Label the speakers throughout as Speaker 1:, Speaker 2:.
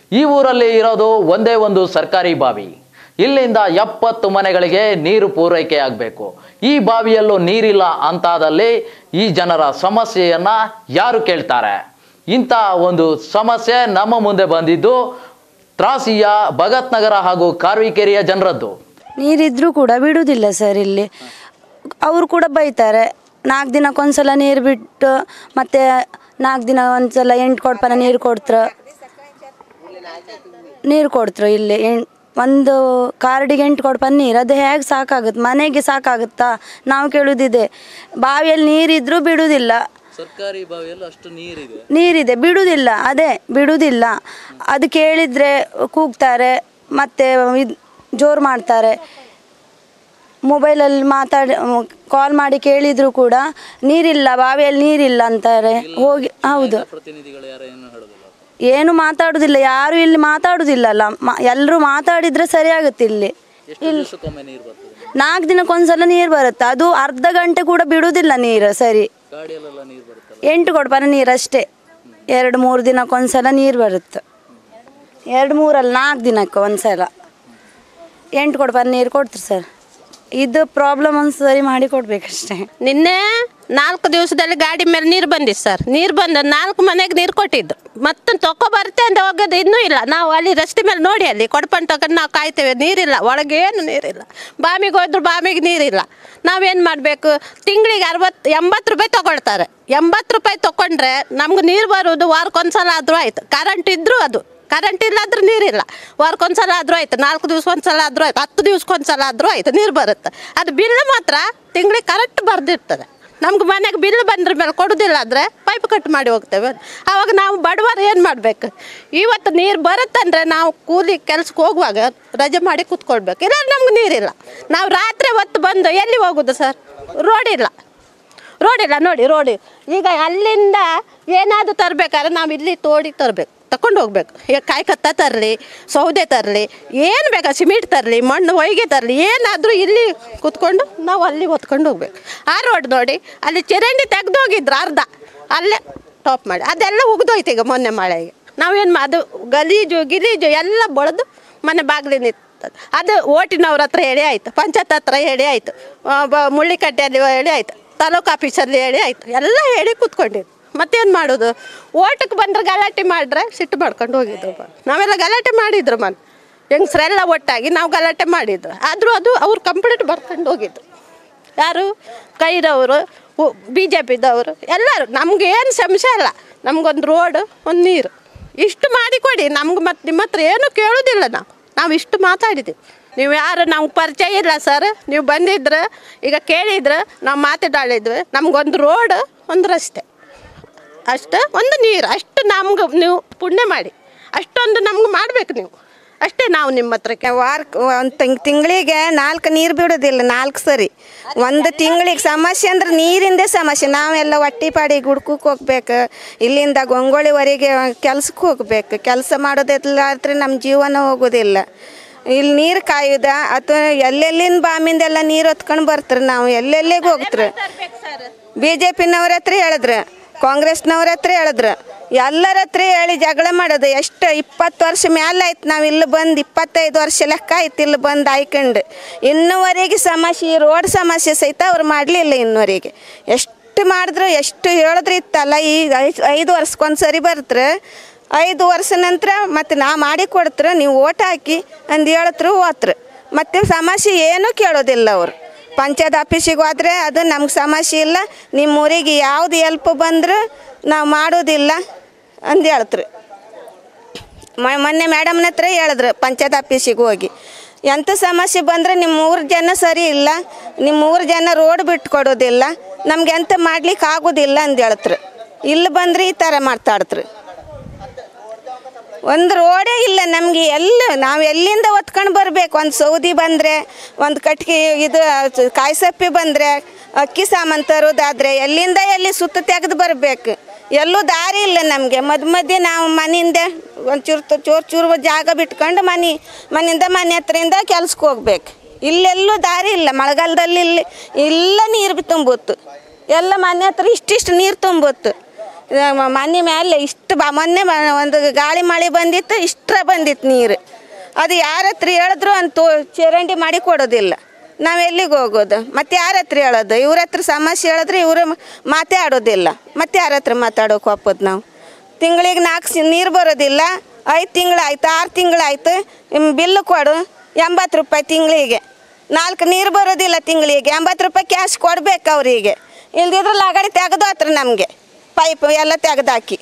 Speaker 1: ಈ ಊರಲ್ಲಿ ಇರೋದು ಒಂದೇ ಒಂದು ಸರ್ಕಾರಿ ಬಾವಿ. ಇಲ್ಲಿಂದ 70 ಮನೆಗಳಿಗೆ ನೀರು ಪೂರೈಕೆ ಆಗಬೇಕು. ಈ ಬಾವಿಯಲ್ಲೂ ನೀರಿಲ್ಲ ಅಂತಾದಲ್ಲಿ ಈ ಜನರ ಸಮಸ್ಯೆಯನ್ನ ಯಾರು ಕೇಳ್ತಾರೆ? ಇಂಥ ಒಂದು ಸಮಸ್ಯೆ ನಮ್ಮ ಮುಂದೆ ಬಂದಿದ್ದು ತ್ರಾಸಿಯ ಭಗತ್ ನಗರ ಹಾಗೂ ಕಾರ್ವಿಕೆರೆಯ ಜನರದ್ದು.
Speaker 2: ನೀರಿದ್ರೂ ಕೂಡ ಬಿಡುವುದಿಲ್ಲ ಸರ್. ಇಲ್ಲಿ ಅವರು ಕೂಡ ಬೈತಾರೆ. 4 ದಿನಕ್ಕೊಂದ್ಸಲ ನೀರು ಬಿಟ್ಟು ಮತ್ತೆ 4 ದಿನ ಒಂದ್ಸಲ 8 ಕೊಡ್ಪನ ನೀರು ಕೊಡ್ತರು ಇಲ್ಲಿ ಒಂದು ಕಾರ್ಡಿಗೆ 8 ಕೊಡ್ಪನ ನೀರು. ಅದು ಹೇಗೆ ಸಾಕಾಗುತ್ತೆ? ಮನೆಗೆ ಸಾಕಾಗುತ್ತಾ? ನಾವು ಕೇಳುವುದಿದೆ. ಬಾವಿಯಲ್ಲಿ ನೀರಿದ್ರೂ ಬಿಡುವುದಿಲ್ಲ.
Speaker 1: ಸರ್ಕಾರಿ ಬಾವಿಯಲ್ಲಿ ಅಷ್ಟು
Speaker 2: ನೀರಿದೆ ಬಿಡುವುದಿಲ್ಲ. ಅದೇ ಬಿಡುವುದಿಲ್ಲ. ಅದು ಕೇಳಿದರೆ ಕೂಗ್ತಾರೆ, ಮತ್ತೆ ಜೋರು ಮಾಡ್ತಾರೆ. ಮೊಬೈಲಲ್ಲಿ ಕಾಲ್ ಮಾಡಿ ಕೇಳಿದ್ರು ಕೂಡ ನೀರಿಲ್ಲ, ಬಾವಿಯಲ್ಲಿ ನೀರಿಲ್ಲ ಅಂತಾರೆ. ಹೋಗಿ ಹೌದು, ಏನು ಮಾತಾಡೋದಿಲ್ಲ. ಯಾರು ಇಲ್ಲಿ ಮಾತಾಡೋದಿಲ್ಲಲ್ಲ. ಎಲ್ಲರೂ ಮಾತಾಡಿದರೆ ಸರಿಯಾಗುತ್ತೆ. ಇಲ್ಲಿ 4 ದಿನಕ್ಕೊಂದ್ಸಲ ನೀರು ಬರುತ್ತೆ. ಅದು ಅರ್ಧ ಗಂಟೆ ಕೂಡ ಬಿಡುವುದಿಲ್ಲ ನೀರು ಸರಿ. 8 ಕೊಡ್ಪನ ನೀರು ಅಷ್ಟೇ. 2-3 ದಿನಕ್ಕೊಂದ್ಸಲ ನೀರು ಬರುತ್ತೆ. 2-3 ಅಲ್ಲ, 4 ದಿನಕ್ಕೆ ಒಂದ್ಸಲ 8 ಕೊಡ್ಪನ ನೀರು ಕೊಡ್ತಾರೆ ಸರ್. ಇದು ಪ್ರಾಬ್ಲಮ್ ಒಂದು ಸರಿ ಮಾಡಿ ಕೊಡ್ಬೇಕಷ್ಟೇ.
Speaker 3: ನಿನ್ನೆ 4 ದಿವಸದಲ್ಲಿ ಗಾಡಿ ಮೇಲೆ ನೀರು ಬಂದಿತ್ತು ಸರ್. ನೀರು ಬಂದ 4 ಮನೆಗೆ ನೀರು ಕೊಟ್ಟಿದ್ದು. ಮತ್ತೆ ಬರುತ್ತೆ ಅಂತ ಹೋಗೋದು ಇನ್ನೂ ಇಲ್ಲ. ನಾವು ಅಲ್ಲಿ ರಸ್ತೆ ಮೇಲೆ ನೋಡಿ ಅಲ್ಲಿ ಕೊಡ್ಪಂಡು ತಗೊಂಡು ನಾವು ಕಾಯ್ತೇವೆ. ನೀರಿಲ್ಲ, ಒಳಗೆ ಏನು ನೀರಿಲ್ಲ. ಬಾಮಿಗೆ ಹೋದ್ರು ಬಾಮಿಗೆ ನೀರಿಲ್ಲ. ನಾವೇನು ಮಾಡಬೇಕು? ತಿಂಗಳಿಗೆ 80 ರೂಪಾಯಿ ತೊಗೊಳ್ತಾರೆ. 80 ರೂಪಾಯಿ ತೊಗೊಂಡ್ರೆ ನಮ್ಗೆ ನೀರು ಬರೋದು ವಾರಕ್ಕೊಂದ್ಸಲ ಆದರೂ ಆಯ್ತು. ಕರೆಂಟ್ ಇದ್ದರೂ ಅದು, ಕರೆಂಟ್ ಇಲ್ಲಾದ್ರೂ ನೀರಿಲ್ಲ. ವಾರಕ್ಕೊಂದ್ಸಲ ಆದರೂ ಆಯ್ತು, 4 ದಿವ್ಸಕ್ಕೊಂದ್ಸಲ ಆದರೂ ಆಯ್ತು, 10 ದಿವ್ಸಕ್ಕೊಂದ್ಸಲ ಆದರೂ ಆಯ್ತು, ನೀರು ಬರುತ್ತೆ. ಅದು ಬಿಲ್ ಮಾತ್ರ ತಿಂಗಳಿಗೆ ಕರೆಕ್ಟ್ ಬರ್ದಿರ್ತದೆ. ನಮ್ಗೆ ಮನೆಗೆ ಬಿಲ್ ಬಂದ್ರ ಮೇಲೆ ಕೊಡೋದಿಲ್ಲ ಅಂದರೆ ಪೈಪ್ ಕಟ್ ಮಾಡಿ ಹೋಗ್ತೇವೆ. ಆವಾಗ ನಾವು ಬಡವರು ಏನು ಮಾಡಬೇಕು? ಇವತ್ತು ನೀರು ಬರುತ್ತಂದರೆ ನಾವು ಕೂಲಿ ಕೆಲ್ಸಕ್ಕೆ ಹೋಗುವಾಗ ರಜೆ ಮಾಡಿ ಕೂತ್ಕೊಳ್ಬೇಕು. ಇಲ್ಲ ನಮ್ಗೆ ನೀರಿಲ್ಲ. ನಾವು ರಾತ್ರಿ ಹೊತ್ತು ಬಂದು ಎಲ್ಲಿ ಹೋಗೋದು ಸರ್? ರೋಡಿಲ್ಲ ನೋಡಿ. ಈಗ ಅಲ್ಲಿಂದ ಏನಾದರೂ ತರಬೇಕಾದ್ರೆ ನಾವು ಇಲ್ಲಿ ತಗೊಂಡು ಹೋಗ್ಬೇಕು. ಈಗ ಕಾಯ್ಕತ್ತ ತರಲಿ, ಸೌದೆ ತರಲಿ, ಏನು ಬೇಕಾ, ಸಿಮೆಂಟ್ ತರಲಿ, ಮಣ್ಣು ಹೊಯ್ಗೆ ತರಲಿ, ಏನಾದರೂ ಇಲ್ಲಿ ಕೂತ್ಕೊಂಡು ನಾವು ಅಲ್ಲಿ ಹೊತ್ಕೊಂಡು ಹೋಗ್ಬೇಕು. ಆ ರೋಡ್ ನೋಡಿ, ಅಲ್ಲಿ ಚರಂಡಿ ತೆಗೆದು ಹೋಗಿದ್ರು ಅರ್ಧ, ಅಲ್ಲೇ ಟಾಪ್ ಮಾಡಿ ಅದೆಲ್ಲ ಉಗ್ದೋಯ್ತು ಈಗ ಮೊನ್ನೆ ಮಳೆಗೆ. ನಾವೇನು ಅದು ಗಲೀಜು ಎಲ್ಲ ಬಳ್ದು ಮನೆ ಬಾಗಿಲು ನಿಂತದ್ದು. ಅದು ಓಟಿನವ್ರ ಹತ್ರ ಹೇಳಿ ಆಯಿತು, ಪಂಚಾಯತ್ ಹತ್ರ ಹೇಳಿ ಆಯಿತು, ಮುಳ್ಳಿಕಟ್ಟೆಯಲ್ಲಿ ಹೇಳಿ ಆಯಿತು, ತಾಲೂಕು ಆಫೀಸಲ್ಲಿ ಹೇಳಿ ಆಯಿತು, ಎಲ್ಲ ಹೇಳಿ ಕೂತ್ಕೊಂಡಿದ್ದು. ಮತ್ತೇನು ಮಾಡೋದು? ಓಟಕ್ಕೆ ಬಂದ್ರೆ ಗಲಾಟೆ ಮಾಡಿದ್ರೆ ಸಿಟ್ಟು ಮಾಡ್ಕೊಂಡು ಹೋಗಿದ್ರು. ನಾವೆಲ್ಲ ಗಲಾಟೆ ಮಾಡಿದ್ರು. ಹೆಂಗಸ್ರೆಲ್ಲ ಒಟ್ಟಾಗಿ ನಾವು ಗಲಾಟೆ ಮಾಡಿದ್ರು. ಆದರೂ ಅದು ಅವ್ರು ಕಂಪ್ಲೀಟ್ ಬರ್ಕೊಂಡು ಹೋಗಿದ್ರು. ಯಾರು? ಕೈರವರು, BJPದವರು ಎಲ್ಲರೂ. ನಮ್ಗೆ ಏನು ಸಮಸ್ಯೆ ಇಲ್ಲ. ನಮಗೊಂದು ರೋಡು, ಒಂದು ನೀರು ಇಷ್ಟು ಮಾಡಿಕೊಡಿ ನಮ್ಗೆ. ಮತ್ತು ನಿಮ್ಮ ಹತ್ರ ಏನೂ ಕೇಳೋದಿಲ್ಲ. ನಾವು ಇಷ್ಟು ಮಾತಾಡಿದ್ದೀವಿ. ನೀವು ಯಾರು ನಮ್ಗೆ ಪರಿಚಯ ಇಲ್ಲ ಸರ್. ನೀವು ಬಂದಿದ್ರೆ ಈಗ ಕೇಳಿದ್ರೆ ನಾವು ಮಾತಾಡಿದ್ವಿ. ನಮಗೊಂದು ರೋಡು, ಒಂದು ರಸ್ತೆ ಅಷ್ಟು, ಒಂದು ನೀರು ಅಷ್ಟು ನಮ್ಗೆ ನೀವು ಪುಣ್ಯ ಮಾಡಿ ಅಷ್ಟೊಂದು ನಮ್ಗೆ ಮಾಡಬೇಕು ನೀವು ಅಷ್ಟೇ. ನಾವು ನಿಮ್ಮ ಹತ್ರಕ್ಕೆ
Speaker 4: ಒಂದು ತಿಂಗಳಿಗೆ 4 ನೀರು ಬಿಡೋದಿಲ್ಲ. 4 ಸರಿ ಒಂದು ತಿಂಗಳಿಗೆ ಸಮಸ್ಯೆ ಅಂದ್ರೆ ನೀರಿಂದೇ ಸಮಸ್ಯೆ. ನಾವೆಲ್ಲ ಹೊಟ್ಟಿ ಪಾಡಿ ಗುಡ್ಕಕ್ಕೆ ಹೋಗ್ಬೇಕು. ಇಲ್ಲಿಂದ ಗೊಂಗೋಳಿವರೆಗೆ ಕೆಲ್ಸಕ್ಕೆ ಹೋಗ್ಬೇಕು. ಕೆಲಸ ಮಾಡೋದಿಲ್ಲ ಆದರೆ ನಮ್ಮ ಜೀವನ ಹೋಗೋದಿಲ್ಲ. ಇಲ್ಲಿ ನೀರು ಕಾಯೋದ ಅಥವಾ ಎಲ್ಲೆಲ್ಲಿಂದ ಬಾಮಿಂದೆಲ್ಲ ನೀರು ಹೊತ್ಕೊಂಡು ಬರ್ತಾರೆ. ನಾವು ಎಲ್ಲೆಲ್ಲಿಗೆ ಹೋಗ್ತಾರೆ. BJPನವ್ರ ಹತ್ರ ಹೇಳಿದ್ರೆ, ಕಾಂಗ್ರೆಸ್ನವ್ರ ಹತ್ರ ಹೇಳಿದ್ರು, ಎಲ್ಲರ ಹತ್ರ ಹೇಳಿ ಜಗಳ ಮಾಡೋದು. ಎಷ್ಟು 20 ವರ್ಷ ಮೇಲೆ ಆಯ್ತು ನಾವು ಇಲ್ಲಿ ಬಂದು. 25 ವರ್ಷ ಲೆಕ್ಕ ಆಯ್ತು ಇಲ್ಲಿ ಬಂದು ಆಯ್ಕೊಂಡು. ಇನ್ನೂವರೆಗೆ ಸಮಸ್ಯೆ, ರೋಡ್ ಸಮಸ್ಯೆ ಸಹಿತ ಅವ್ರು ಮಾಡಲಿಲ್ಲ ಇನ್ನೂವರೆಗೆ. ಎಷ್ಟು ಮಾಡಿದ್ರು, ಎಷ್ಟು ಹೇಳಿದ್ರು ಇತ್ತಲ್ಲ. ಈಗ 5 ವರ್ಷಕ್ಕೊಂದು ಸರಿ ಬರ್ತಾರೆ. 5 ವರ್ಷ ನಂತರ ಮತ್ತು ನಾ ಮಾಡಿ ಕೊಡ್ತಾರೆ, ನೀವು ಓಟ್ ಹಾಕಿ ಅಂದು ಹೇಳಿದ್ರು ಹೋತ್ರ. ಮತ್ತು ಸಮಸ್ಯೆ ಏನೂ ಕೇಳೋದಿಲ್ಲ ಅವರು. ಪಂಚಾಯತ್ ಆಫೀಸಿಗೆ ಹೋದರೆ ಅದು ನಮ್ಗೆ ಸಮಸ್ಯೆ ಇಲ್ಲ, ನಿಮ್ಮ ಊರಿಗೆ ಯಾವುದು ಹೆಲ್ಪ್ ಬಂದರೂ ನಾವು ಮಾಡೋದಿಲ್ಲ ಅಂದು ಹೇಳ್ತಾರೆ. ಮೊನ್ನೆ ಮೇಡಮ್ನ ಹತ್ರ ಹೇಳಿದ್ರು ಪಂಚಾಯತ್ ಆಫೀಸಿಗೆ ಹೋಗಿ, ಎಂಥ ಸಮಸ್ಯೆ ಬಂದರೆ ನಿಮ್ಮ ಊರ ಜನ ಸರಿ ಇಲ್ಲ, ನಿಮ್ಮ ಊರ ಜನ ರೋಡ್ ಬಿಟ್ಟು ಕೊಡೋದಿಲ್ಲ, ನಮ್ಗೆ ಎಂತ ಮಾಡ್ಲಿಕ್ಕೆ ಆಗೋದಿಲ್ಲ ಅಂದು ಹೇಳ್ತಾರೆ. ಇಲ್ಲಿ ಬಂದರೆ ಈ ಥರ ಮಾತಾಡ್ತಾರೆ. ಒಂದು ರೋಡೇ ಇಲ್ಲ ನಮಗೆ. ನಾವು ಎಲ್ಲಿಂದ ಹೊತ್ಕೊಂಡು ಬರಬೇಕು? ಒಂದು ಸೌದಿ ಬಂದರೆ, ಒಂದು ಕಟ್ಗೆ ಇದು ಕಾಯಿಸಪ್ಪಿ ಬಂದರೆ, ಅಕ್ಕಿ ಸಾಮಾನು ತರೋದಾದರೆ ಎಲ್ಲಿಂದ ಎಲ್ಲಿ ಸುತ್ತ ತೆಗೆದು ಬರಬೇಕು. ಎಲ್ಲೂ ದಾರಿ ಇಲ್ಲ ನಮಗೆ. ಮಧ್ಯೆ ನಾವು ಮನೆಯಿಂದ ಒಂದು ಚೂರು ಜಾಗ ಬಿಟ್ಕೊಂಡು ಮನೆಯಿಂದ ಮನೆ ಹತ್ರದಿಂದ ಕೆಲ್ಸಕ್ಕೆ ಹೋಗ್ಬೇಕು. ಇಲ್ಲೆಲ್ಲೂ ದಾರಿ ಇಲ್ಲ. ಮಳೆಗಾಲದಲ್ಲಿ ಇಲ್ಲ ನೀರು ತುಂಬುತ್ತು. ಎಲ್ಲ ಮನೆ ಹತ್ರ ಇಷ್ಟಿಷ್ಟು ನೀರು ತುಂಬುತ್ತು. ಮನೆ ಮೇಲೆ ಇಷ್ಟು ಮೊನ್ನೆ ಒಂದು ಗಾಳಿ ಮಳೆ ಬಂದಿತ್ತು, ಇಷ್ಟರ ಬಂದಿತ್ತು ನೀರು. ಅದು ಯಾರ ಹತ್ರ ಹೇಳಿದ್ರು ಅಂತ ಚರಂಡಿ ಮಾಡಿ ಕೊಡೋದಿಲ್ಲ. ನಾವು ಎಲ್ಲಿಗೆ ಹೋಗೋದು? ಮತ್ತು ಯಾರ ಹತ್ರ ಹೇಳೋದು? ಇವ್ರ ಹತ್ರ ಸಮಸ್ಯೆ ಹೇಳಿದ್ರೆ ಇವರು ಮಾತೇ ಆಡೋದಿಲ್ಲ. ಮತ್ತು ಯಾರ ಹತ್ರ ಮಾತಾಡೋಕೆ ಒಪ್ಪೋದು ನಾವು? ತಿಂಗಳಿಗೆ 4 ನೀರು ಬರೋದಿಲ್ಲ. 5 ತಿಂಗಳಾಯ್ತು, 6 ತಿಂಗಳಾಯ್ತು. ಬಿಲ್ಲು ಕೊಡು 80 ರೂಪಾಯಿ ತಿಂಗಳಿಗೆ. 4 ನೀರು ಬರೋದಿಲ್ಲ ತಿಂಗಳಿಗೆ. 80 ರೂಪಾಯಿ ಕ್ಯಾಶ್ ಕೊಡ್ಬೇಕು ಅವರಿಗೆ. ಇಲ್ದಿದ್ರೆ ಲಗಡಿ ತೆಗೆದು ಹತ್ರ ನಮಗೆ ಪೈಪ್ ಎಲ್ಲ ತೆಗೆದಾಕಿ.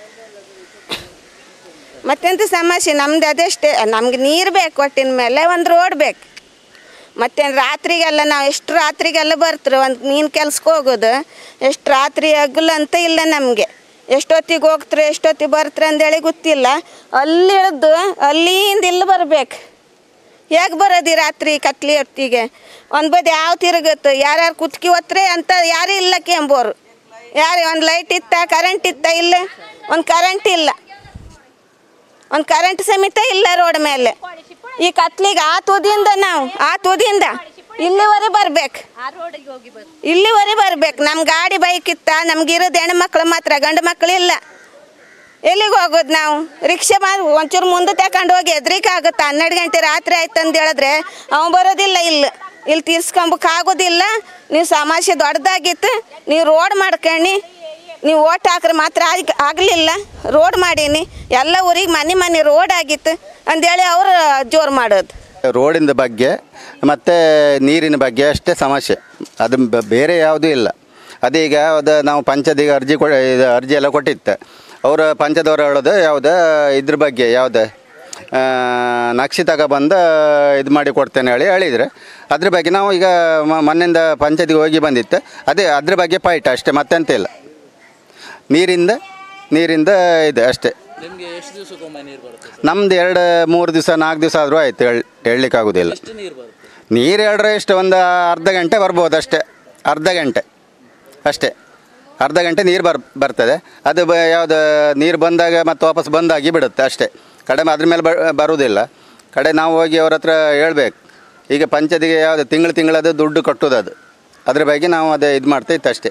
Speaker 4: ಮತ್ತೆಂತ ಸಮಸ್ಯೆ ನಮ್ದು ಅದಷ್ಟೇ. ನಮ್ಗೆ ನೀರು ಬೇಕು, ಒಟ್ಟಿನ ಮೇಲೆ ಒಂದು ರೋಡ್ ಬೇಕು. ಮತ್ತು ರಾತ್ರಿಗೆಲ್ಲ ನಾವು ಎಷ್ಟು ರಾತ್ರಿಗೆಲ್ಲ ಬರ್ತಾರೆ, ಒಂದು ಮೀನು ಕೆಲ್ಸಕ್ಕೆ ಹೋಗೋದು. ಎಷ್ಟು ರಾತ್ರಿ ಹಗಲು ಅಂತ ಇಲ್ಲ ನಮಗೆ. ಎಷ್ಟೊತ್ತಿಗೆ ಹೋಗ್ತಾರೆ ಎಷ್ಟೊತ್ತಿಗೆ ಬರ್ತಾರೆ ಅಂದೇಳಿ ಗೊತ್ತಿಲ್ಲ. ಅಲ್ಲಿ ಇಳಿದು ಅಲ್ಲಿಂದ ಇಲ್ಲಿ ಬರ್ಬೇಕು. ಹೇಗೆ ಬರೋದು ರಾತ್ರಿ ಕತ್ಲಿ ಹೊತ್ತಿಗೆ? ಒಂದು ಬದಿ ಯಾವ ತಿರುಗುತ್ತೆ, ಯಾರ್ಯಾರು ಕುತ್ಕಿ ಹೊತ್ರೆ ಅಂತ ಯಾರೂ ಇಲ್ಲ ಕೆಂಬೋರು. ಯಾರು ಒಂದು ಲೈಟ್ ಇತ್ತ, ಕರೆಂಟ್ ಇತ್ತ? ಇಲ್ಲ, ಒಂದು ಕರೆಂಟ್ ಇಲ್ಲ, ಒಂದು ಕರೆಂಟ್ ಸಮೇತ ಇಲ್ಲ ರೋಡ್ ಮೇಲೆ. ಈ ಕತ್ಲಿಗೆ ಆ ತುದಿಯಿಂದ ನಾವು ಆ ತುದಿಯಿಂದ ಇಲ್ಲಿವರೆ ಬರ್ಬೇಕು, ಇಲ್ಲಿವರೆ ಬರ್ಬೇಕು. ನಮ್ಮ ಗಾಡಿ ಬೈಕ್ ಇತ್ತ, ನಮ್ಗಿರೋದು ಹೆಣ್ಮಕ್ಳು ಮಾತ್ರ, ಗಂಡು ಮಕ್ಕಳು ಇಲ್ಲ. ಎಲ್ಲಿಗೆ ಹೋಗೋದು ನಾವು? ರಿಕ್ಷಾ ಮಾಡಿ ಒಂಚೂರು ಮುಂದೆ ತಗೊಂಡು ಹೋಗಿ ಎದ್ರಿಕೆ ಆಗುತ್ತೆ. 12 ಗಂಟೆ ರಾತ್ರಿ ಆಯ್ತು ಅಂತ ಹೇಳಿದ್ರೆ ಅವ್ನು ಬರೋದಿಲ್ಲ. ಇಲ್ಲಿ ತೀರ್ಸ್ಕೊಂಬಕ್ಕಾಗೋದಿಲ್ಲ. ನೀವು ಸಮಸ್ಯೆ ದೊಡ್ಡದಾಗಿತ್ತು, ನೀವು ರೋಡ್ ಮಾಡ್ಕೊಂಡು ನೀವು ಓಟ್ ಹಾಕ್ರೆ ಮಾತ್ರ ಆಗಲಿಲ್ಲ. ರೋಡ್ ಮಾಡೀನಿ, ಎಲ್ಲ ಊರಿಗೆ ಮನೆ ರೋಡ್ ಆಗಿತ್ತು ಅಂದೇಳಿ ಅವರು ಜೋರು ಮಾಡೋದು.
Speaker 5: ರೋಡಿನ ಬಗ್ಗೆ ಮತ್ತು ನೀರಿನ ಬಗ್ಗೆ ಅಷ್ಟೇ ಸಮಸ್ಯೆ, ಅದು ಬೇರೆ ಯಾವುದೂ ಇಲ್ಲ. ಅದೀಗ ನಾವು ಪಂಚಾಯತಿಗೆ ಅರ್ಜಿ ಎಲ್ಲ ಕೊಟ್ಟಿತ್ತು. ಅವರು ಪಂಚಾಯತವ್ರು ಹೇಳೋದು ಯಾವುದೇ ಇದ್ರ ಬಗ್ಗೆ ಯಾವುದೇ ನಕ್ಷೆ ತಗೊಬಂದು ಇದು ಮಾಡಿ ಕೊಡ್ತೇನೆ ಹೇಳಿದರೆ ಅದ್ರ ಬಗ್ಗೆ ನಾವು ಈಗ ಮೊನ್ನೆಯಿಂದ ಪಂಚಾಯತಿಗೆ ಹೋಗಿ ಬಂದಿತ್ತು. ಅದ್ರ ಬಗ್ಗೆ ಫೈಟ್ ಅಷ್ಟೇ, ಮತ್ತೆಂತ ಇಲ್ಲ. ನೀರಿಂದ ಇದೆ ಅಷ್ಟೇ.
Speaker 1: ನಿಮಗೆ ಎಷ್ಟು ದಿವಸಕ್ಕೊಮ್ಮೆ ನೀರು ಬರುತ್ತೆ?
Speaker 5: ನಮ್ದು 2-3 ದಿವಸ 4 ದಿವಸ ಆದರೂ ಆಯಿತು, ಹೇಳಲಿಕ್ಕಾಗೋದಿಲ್ಲ. ನೀರು ಹೇಳಿದ್ರೆ ಎಷ್ಟು ಒಂದು ಅರ್ಧ ಗಂಟೆ ಬರ್ಬೋದು ಅಷ್ಟೇ. ಅರ್ಧ ಗಂಟೆ ಅಷ್ಟೇ, ಅರ್ಧ ಗಂಟೆ ನೀರು ಬರ್ತದೆ. ಅದು ಯಾವುದು ನೀರು ಬಂದಾಗ ಮತ್ತು ವಾಪಸ್ ಬಂದಾಗಿ ಬಿಡುತ್ತೆ ಅಷ್ಟೇ. ಕಡಿಮೆ ಅದ್ರ ಮೇಲೆ ಬರುವುದಿಲ್ಲ. ನಾವು ಹೋಗಿ ಅವ್ರ ಹತ್ರ ಹೇಳ್ಬೇಕು. ಈಗ ಪಂಚಾಯತಿಗೆ ಯಾವುದು ತಿಂಗಳದು ದುಡ್ಡು ಕಟ್ಟೋದು, ಅದ್ರ ಬಗ್ಗೆ ನಾವು ಅದೇ ಇದು ಮಾಡ್ತಾಯಿತ್ತು ಅಷ್ಟೇ.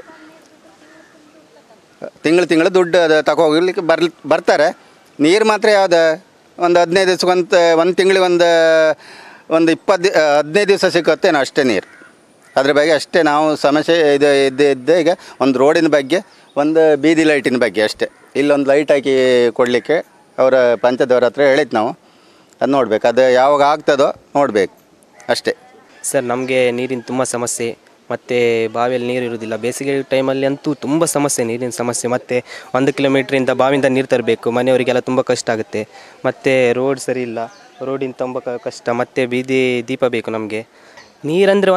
Speaker 5: ತಿಂಗಳು ದುಡ್ಡು ಅದು ತಗೋಗ್ಲಿಕ್ಕೆ ಬರ್ತಾರೆ. ನೀರು ಮಾತ್ರ ಯಾವುದು ಒಂದು 15 ದಿವ್ಸಕ್ಕೆ ಒಂದು ತಿಂಗಳಿಗೆ ಒಂದು 15 ದಿವಸ ಸಿಕ್ಕುತ್ತೇನೋ ಅಷ್ಟೇ ನೀರು. ಅದ್ರ ಬಗ್ಗೆ ಅಷ್ಟೇ ನಾವು ಸಮಸ್ಯೆ ಇದ್ದೇ. ಈಗ ಒಂದು ರೋಡಿನ ಬಗ್ಗೆ, ಒಂದು ಬೀದಿ ಲೈಟಿನ ಬಗ್ಗೆ ಅಷ್ಟೇ. ಇಲ್ಲೊಂದು ಲೈಟ್ ಹಾಕಿ ಕೊಡಲಿಕ್ಕೆ ಅವರ ಪಂಚಾಯತ್ವರ ಹತ್ರ ಹೇಳಿದ್ದು ನಾವು. ಅದು ನೋಡ್ಬೇಕು, ಅದು ಯಾವಾಗ ಆಗ್ತದೋ ನೋಡಬೇಕು ಅಷ್ಟೇ.
Speaker 6: ಸರ್, ನಮಗೆ ನೀರಿನ ತುಂಬ ಸಮಸ್ಯೆ. ಮತ್ತು ಬಾವಿಯಲ್ಲಿ ನೀರು ಇರೋದಿಲ್ಲ. ಬೇಸಿಗೆ ಟೈಮಲ್ಲಿ ಅಂತೂ ತುಂಬ ಸಮಸ್ಯೆ, ನೀರಿನ ಸಮಸ್ಯೆ. ಮತ್ತು 1 ಕಿಲೋಮೀಟ್ರಿಂದ ಬಾವಿಯಿಂದ ನೀರು ತರಬೇಕು. ಮನೆಯವರಿಗೆಲ್ಲ ತುಂಬ ಕಷ್ಟ ಆಗುತ್ತೆ. ಮತ್ತು ರೋಡ್ ಸರಿ ಇಲ್ಲ, ರೋಡಿನ ತುಂಬ ಕಷ್ಟ. ಮತ್ತು ಬೀದಿ ದೀಪ ಬೇಕು ನಮಗೆ. ನೀರಂದರೆ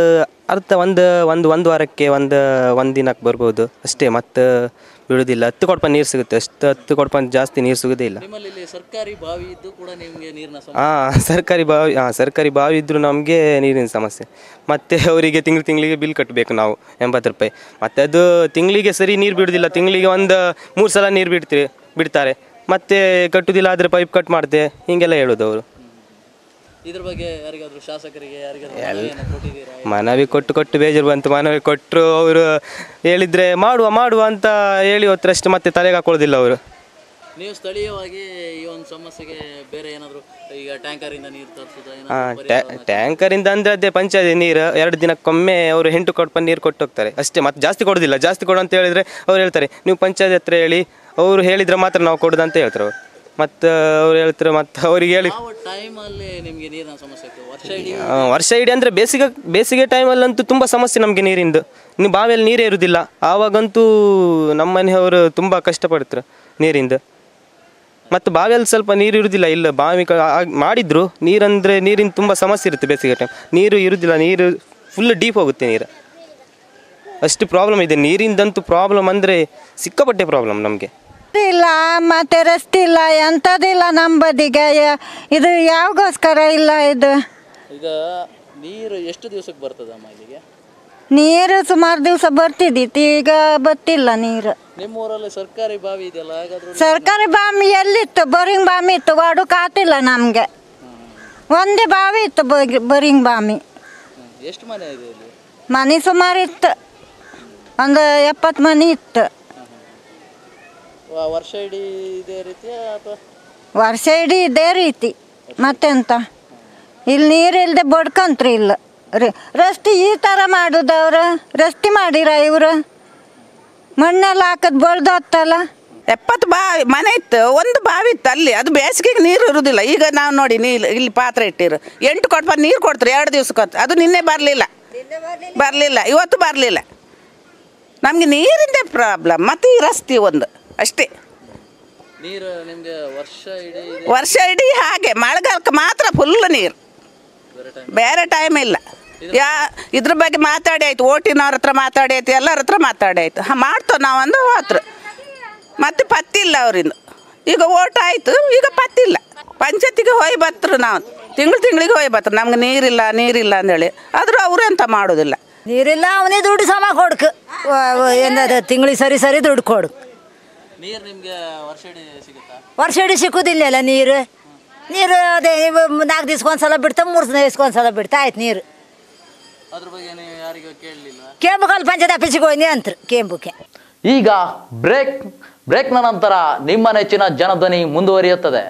Speaker 6: ಒಂದು ವಾರಕ್ಕೆ ಒಂದು ದಿನಕ್ಕೆ ಬರ್ಬೋದು ಅಷ್ಟೇ. ಮತ್ತು ಬಿಡೋದಿಲ್ಲ. 10 ಕೊಡಪ ನೀರು ಸಿಗುತ್ತೆ ಅಷ್ಟು. 10 ಕೊಡಪ ಜಾಸ್ತಿ ನೀರು ಸಿಗೋದೇ ಇಲ್ಲ.
Speaker 1: ಸರ್ಕಾರಿ ಬಾವಿ ಇದ್ದು ಕೂಡ ನಿಮಗೆ ನೀರಿನ
Speaker 6: ಸರ್ಕಾರಿ ಬಾವಿ ಇದ್ದರೂ ನಮಗೆ ನೀರಿನ ಸಮಸ್ಯೆ. ಮತ್ತು ಅವರಿಗೆ ತಿಂಗಳಿಗೆ ಬಿಲ್ ಕಟ್ಟಬೇಕು ನಾವು 80 ರೂಪಾಯಿ. ಮತ್ತು ಅದು ತಿಂಗಳಿಗೆ ಸರಿ ನೀರು ಬಿಡೋದಿಲ್ಲ. ತಿಂಗಳಿಗೆ 3 ಸಲ ನೀರು ಬಿಡ್ತಾರೆ. ಮತ್ತು ಕಟ್ಟೋದಿಲ್ಲ ಆದರೆ ಪೈಪ್ ಕಟ್ ಮಾಡ್ತೆ, ಹೀಗೆಲ್ಲ ಹೇಳೋದು ಅವರು.
Speaker 1: ಇದ್ರ ಬಗ್ಗೆ ಯಾರಿಗಾದ್ರೂ ಶಾಸಕರಿಗೆ
Speaker 6: ಮನವಿ ಕೊಟ್ಟು ಬೇಜಾರು ಬಂತು. ಮನವಿ ಕೊಟ್ಟರು, ಅವರು ಹೇಳಿದರೆ ಮಾಡುವ ಅಂತ ಹೇಳಿ ಹೊತ್ತರಷ್ಟು ಮತ್ತೆ ತಲೆಗೆ ಹಾಕೊಳ್ಳೋದಿಲ್ಲ ಅವರು.
Speaker 1: ನೀವು ಸ್ಥಳೀಯವಾಗಿ ಈ ಒಂದು ಸಮಸ್ಯೆಗೆ ಬೇರೆ ಏನಾದರೂ ಈಗ ಟ್ಯಾಂಕರಿಂದ ನೀರು ತರಿಸೋದು?
Speaker 6: ಟ್ಯಾಂಕರಿಂದ ಅಂದರೆ ಅದೇ ಪಂಚಾಯತಿ ನೀರು 2 ದಿನಕ್ಕೊಮ್ಮೆ ಅವರು 8 ಕೊಡಪ ನೀರು ಕೊಟ್ಟು ಹೋಗ್ತಾರೆ ಅಷ್ಟೇ. ಮತ್ತು ಜಾಸ್ತಿ ಕೊಡೋದಿಲ್ಲ. ಜಾಸ್ತಿ ಕೊಡು ಅಂತ ಹೇಳಿದರೆ ಅವ್ರು ಹೇಳ್ತಾರೆ ನೀವು ಪಂಚಾಯತ್ ಹತ್ರ ಹೇಳಿ, ಅವರು ಹೇಳಿದರೆ ಮಾತ್ರ ನಾವು ಕೊಡೋದು ಅಂತ ಹೇಳ್ತಾರೆ ಅವರು. ಮತ್ತು ಅವ್ರು ಹೇಳ್ತಾರೆ, ಮತ್ತು ಅವ್ರಿಗೆ ಹೇಳಿ
Speaker 1: ಟೈಮಲ್ಲಿ ನಿಮಗೆ ನೀರಿನ ಸಮಸ್ಯೆ
Speaker 6: ವರ್ಷ ಇಡೀ ಅಂದರೆ ಬೇಸಿಗೆ ಟೈಮಲ್ಲಂತೂ ತುಂಬ ಸಮಸ್ಯೆ ನಮಗೆ ನೀರಿಂದು. ನೀವು ಬಾವಿಯಲ್ಲಿ ನೀರೇ ಇರೋದಿಲ್ಲ. ಆವಾಗಂತೂ ನಮ್ಮ ಮನೆಯವರು ತುಂಬ ಕಷ್ಟಪಡ್ತಾರೆ ನೀರಿಂದ. ಮತ್ತು ಬಾವಿಯಲ್ಲಿ ಸ್ವಲ್ಪ ನೀರು ಇರೋದಿಲ್ಲ. ಇಲ್ಲ, ಬಾವಿ ಮಾಡಿದ್ರು ನೀರಂದರೆ ನೀರಿನ ತುಂಬ ಸಮಸ್ಯೆ ಇರುತ್ತೆ. ಬೇಸಿಗೆ ಟೈಮ್ ನೀರು ಇರೋದಿಲ್ಲ. ನೀರು ಫುಲ್ ಡೀಪ್ ಹೋಗುತ್ತೆ ನೀರು. ಅಷ್ಟು ಪ್ರಾಬ್ಲಮ್ ಇದೆ ನೀರಿಂದಂತೂ. ಪ್ರಾಬ್ಲಮ್ ಅಂದರೆ ಸಿಕ್ಕಾಪಟ್ಟೆ ಪ್ರಾಬ್ಲಮ್ ನಮಗೆ.
Speaker 7: ಇಲ್ಲ, ಮತ್ತೆ ರಸ್ತೆ ಇಲ್ಲ, ಎಂಥದಿಲ್ಲ ನಮ್ಮ ಬದಿಗೆ. ಇದು ಯಾವಾಗೋಸ್ಕರ ಇಲ್ಲ ಇದು?
Speaker 1: ಈಗ ನೀರು ಎಷ್ಟು ದಿವಸಕ್ಕೆ ಬರ್ತದಮ್ಮ ಇಲ್ಲಿಗೆ?
Speaker 7: ನೀರು ಸುಮಾರು ದಿವಸ ಬರ್ತಿದ್ದಿತ್ತು, ಈಗ ಬರ್ತಿಲ್ಲ ನೀರು.
Speaker 1: ನಿಮ್ಮೂರಲ್ಲಿ ಸರ್ಕಾರಿ ಬಾವಿ ಇದೆಯಲ್ಲ, ಹಾಗಾದ್ರೆ
Speaker 7: ಸರ್ಕಾರಿ ಬಾವಿ ಎಲ್ಲಿತ್ತು? ಬೋರಿಂಗ್ ಬಾವಿ ಇತ್ತು, ವಾಡು ಕಾತಿಲ್ಲ ನಮಗೆ. ಒಂದೇ ಬಾವಿ ಇತ್ತು, ಬೋರಿಂಗ್ ಬಾವಿ.
Speaker 1: ಎಷ್ಟು ಮನೆ ಇದೆ ಇಲ್ಲಿ?
Speaker 7: ಮನೆ ಸುಮಾರು ಇತ್ತು, ಒಂದು 70 ಮನೆ ಇತ್ತು.
Speaker 1: ವರ್ಷ ಇಡೀ ಇದೇ ರೀತಿಯ ಅಥವಾ
Speaker 7: ವರ್ಷ ಇಡೀ ಇದೇ ರೀತಿ ಮತ್ತೆಂತ ಇಲ್ಲಿ ನೀರಿಲ್ಲದೆ ಬಡ್ಕಂತ್ರಿ ಇಲ್ಲ ರಸ್ತೆ ಈ ಥರ ಮಾಡೋದವ್ರ ರಸ್ತೆ ಮಾಡಿರ ಇವರು ಮಣ್ಣೆಲ್ಲ ಹಾಕದ್ ಬಳ್ದು ಹತ್ತಲ್ಲ
Speaker 8: 70 ಮನೆ ಇತ್ತು, ಒಂದು ಬಾವಿ ಇತ್ತು ಅಲ್ಲಿ. ಅದು ಬೇಸಿಗೆಗೆ ನೀರು ಇರೋದಿಲ್ಲ. ಈಗ ನಾವು ನೋಡಿ ಇಲ್ಲಿ ಪಾತ್ರೆ ಇಟ್ಟಿರು 8 ಕೊಟ್ಟು ನೀರು ಕೊಡ್ತಾರೆ 2 ದಿವ್ಸಕ್ಕೆ. ಅದು ನಿನ್ನೆ ಬರಲಿಲ್ಲ ಇವತ್ತು ಬರಲಿಲ್ಲ. ನಮಗೆ ನೀರಿಂದೇ ಪ್ರಾಬ್ಲಮ್ ಮತ್ತು ಈ ರಸ್ತೆ ಒಂದು ಅಷ್ಟೇ.
Speaker 1: ನೀರು ನಿಮಗೆ
Speaker 8: ವರ್ಷ ಇಡೀ ಹಾಗೆ, ಮಳೆಗಾಲಕ್ಕೆ ಮಾತ್ರ ಫುಲ್ ನೀರು, ಬೇರೆ ಟೈಮ್ ಇಲ್ಲ. ಇದ್ರ ಬಗ್ಗೆ ಮಾತಾಡಿ ಆಯ್ತು, ಓಟಿನವ್ರ ಹತ್ರ ಮಾತಾಡಿ ಆಯ್ತು, ಎಲ್ಲರ ಹತ್ರ ಮಾತಾಡಿ ಆಯ್ತು. ಮಾಡ್ತೇವೆ ನಾವೊಂದು ಹೋತ್ರ ಮತ್ತೆ ಪತ್ತಿಲ್ಲ ಅವರಿಂದ. ಈಗ ಓಟ್ ಆಯಿತು, ಈಗ ಪತ್ತಿಲ್ಲ. ಪಂಚಾಯತಿಗೆ ಹೋಗಿ ಬತ್ತರು, ನಾವು ತಿಂಗಳಿಗೆ ಹೋಗಿ ಬತ್ತರು, ನಮ್ಗೆ ನೀರಿಲ್ಲ ಅಂದೇಳಿ. ಆದರೂ ಅವರು ಎಂತ ಮಾಡೋದಿಲ್ಲ.
Speaker 9: ನೀರಿಲ್ಲ, ಅವನೇ ದುಡ್ಡು ಸಮ ಕೊಡ್ಕ ಏನದ ತಿಂಗಳಿಗೆ ಸರಿ ದುಡ್ಡು ಕೊಡು.
Speaker 1: ನೀರು ನಿಮಗೆ
Speaker 9: ವರ್ಷ ಇಡೀ ಸಿಕ್ಕುದಿಲ್ಲ ಅಲ್ಲ ನೀರು ಅದೇ 4 ದಿವ್ಸಕ್ಕೊಂದ್ಸಲ ಬಿಡ್ತಾ 3 ದಿವ್ಸಕ್ಕೊಂದ್ಸಲ ಬಿಡ್ತಾ ಆಯ್ತು ನೀರು.
Speaker 1: ಅದ್ರ ಬಗ್ಗೆ ನೀವು ಯಾರಿಗೂ ಕೇಳಲಿಲ್ಲ?
Speaker 9: ಕೇಂಬುಕಲ್ಲಿ ಪಂಚಾಯತ್ ಆಫೀಸಿಗೆ ಹೋಗಿ ಅಂತ್ರು ಕೇಂಬುಕ್ಕೆ.
Speaker 1: ಈಗ ಬ್ರೇಕ್ನ ನಂತರ ನಿಮ್ಮ ನೆಚ್ಚಿನ ಜನಧ್ವನಿ ಮುಂದುವರಿಯುತ್ತದೆ.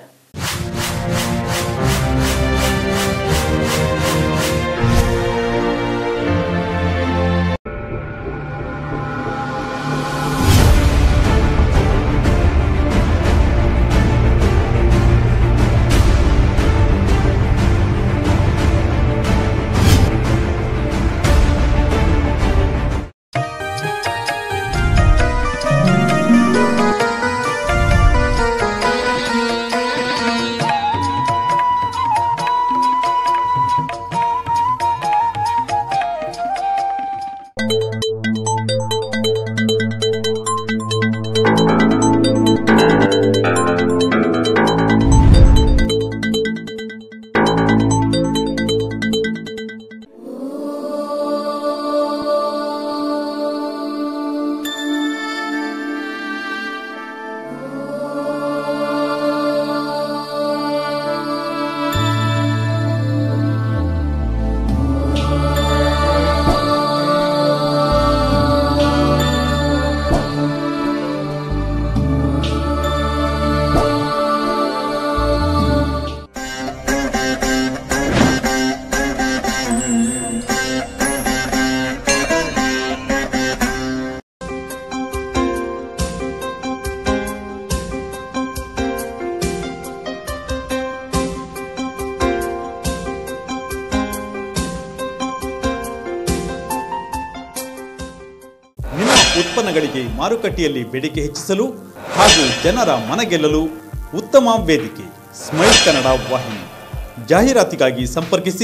Speaker 10: ಉತ್ಪನ್ನಗಳಿಗೆ ಮಾರುಕಟ್ಟೆಯಲ್ಲಿ ಬೇಡಿಕೆ ಹೆಚ್ಚಿಸಲು ಹಾಗೂ ಜನರ ಮನಗೆಲ್ಲಲು ಉತ್ತಮ ವೇದಿಕೆ ಸ್ಮೈಲ್ ಕನ್ನಡ ವಾಹಿನಿ. ಜಾಹೀರಾತಿಗಾಗಿ ಸಂಪರ್ಕಿಸಿ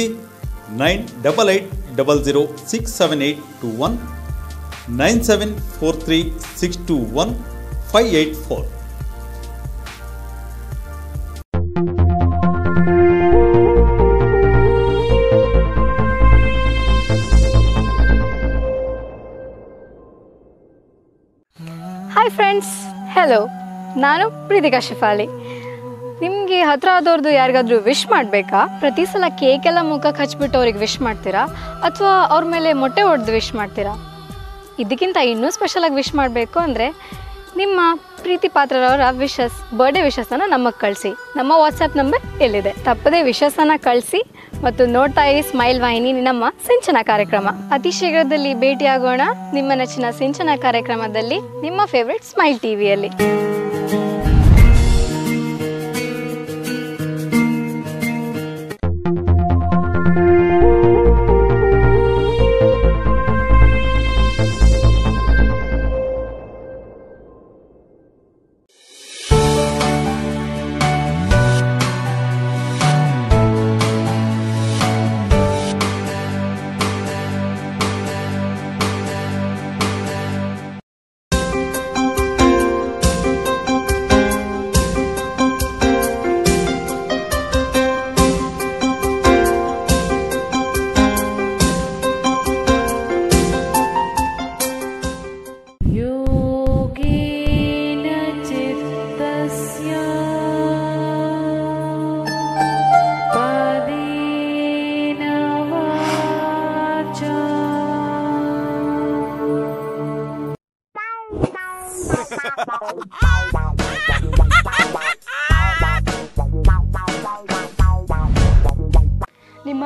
Speaker 10: 9880067821 9743621584.
Speaker 11: ಹಾಯ್ ಫ್ರೆಂಡ್ಸ್, ಹೆಲೋ, ನಾನು ಪ್ರೀತಿಕಾ ಶಿಫಾಲಿ. ನಿಮಗೆ ಹತ್ರ ಆದವ್ರದ್ದು ಯಾರಿಗಾದ್ರೂ ವಿಶ್ ಮಾಡಬೇಕಾ? ಪ್ರತಿ ಸಲ ಕೇಕೆಲ್ಲ ಮುಖಕ್ಕೆ ಹಚ್ಬಿಟ್ಟು ಅವ್ರಿಗೆ ವಿಶ್ ಮಾಡ್ತೀರಾ ಅಥವಾ ಅವ್ರ ಮೇಲೆ ಮೊಟ್ಟೆ ಹೊಡೆದು ವಿಶ್ ಮಾಡ್ತೀರಾ? ಇದಕ್ಕಿಂತ ಇನ್ನೂ ಸ್ಪೆಷಲಾಗಿ ವಿಶ್ ಮಾಡಬೇಕು ಅಂದರೆ ನಿಮ್ಮ ಪ್ರೀತಿ ಪಾತ್ರರವರ ಬರ್ಡೇ ವಿಶಸ್ಸನ್ನು ನಮಗೆ ಕಳಿಸಿ. ನಮ್ಮ ವಾಟ್ಸಪ್ ನಂಬರ್ ಇಲ್ಲಿದೆ. ತಪ್ಪದೇ ವಿಶಸ್ಸನ್ನು ಕಳಿಸಿ ಮತ್ತು ನೋಡ್ತಾ ಇರಿ ಸ್ಮೈಲ್ ವಾಹಿನಿ, ನಮ್ಮ ಸಿಂಚನ ಕಾರ್ಯಕ್ರಮ. ಅತಿ ಶೀಘ್ರದಲ್ಲಿ ಭೇಟಿಯಾಗೋಣ ನಿಮ್ಮ ನೆಚ್ಚಿನ ಸಿಂಚನ ಕಾರ್ಯಕ್ರಮದಲ್ಲಿ, ನಿಮ್ಮ ಫೇವ್ರೆಟ್ ಸ್ಮೈಲ್ ಟಿವಿಯಲ್ಲಿ.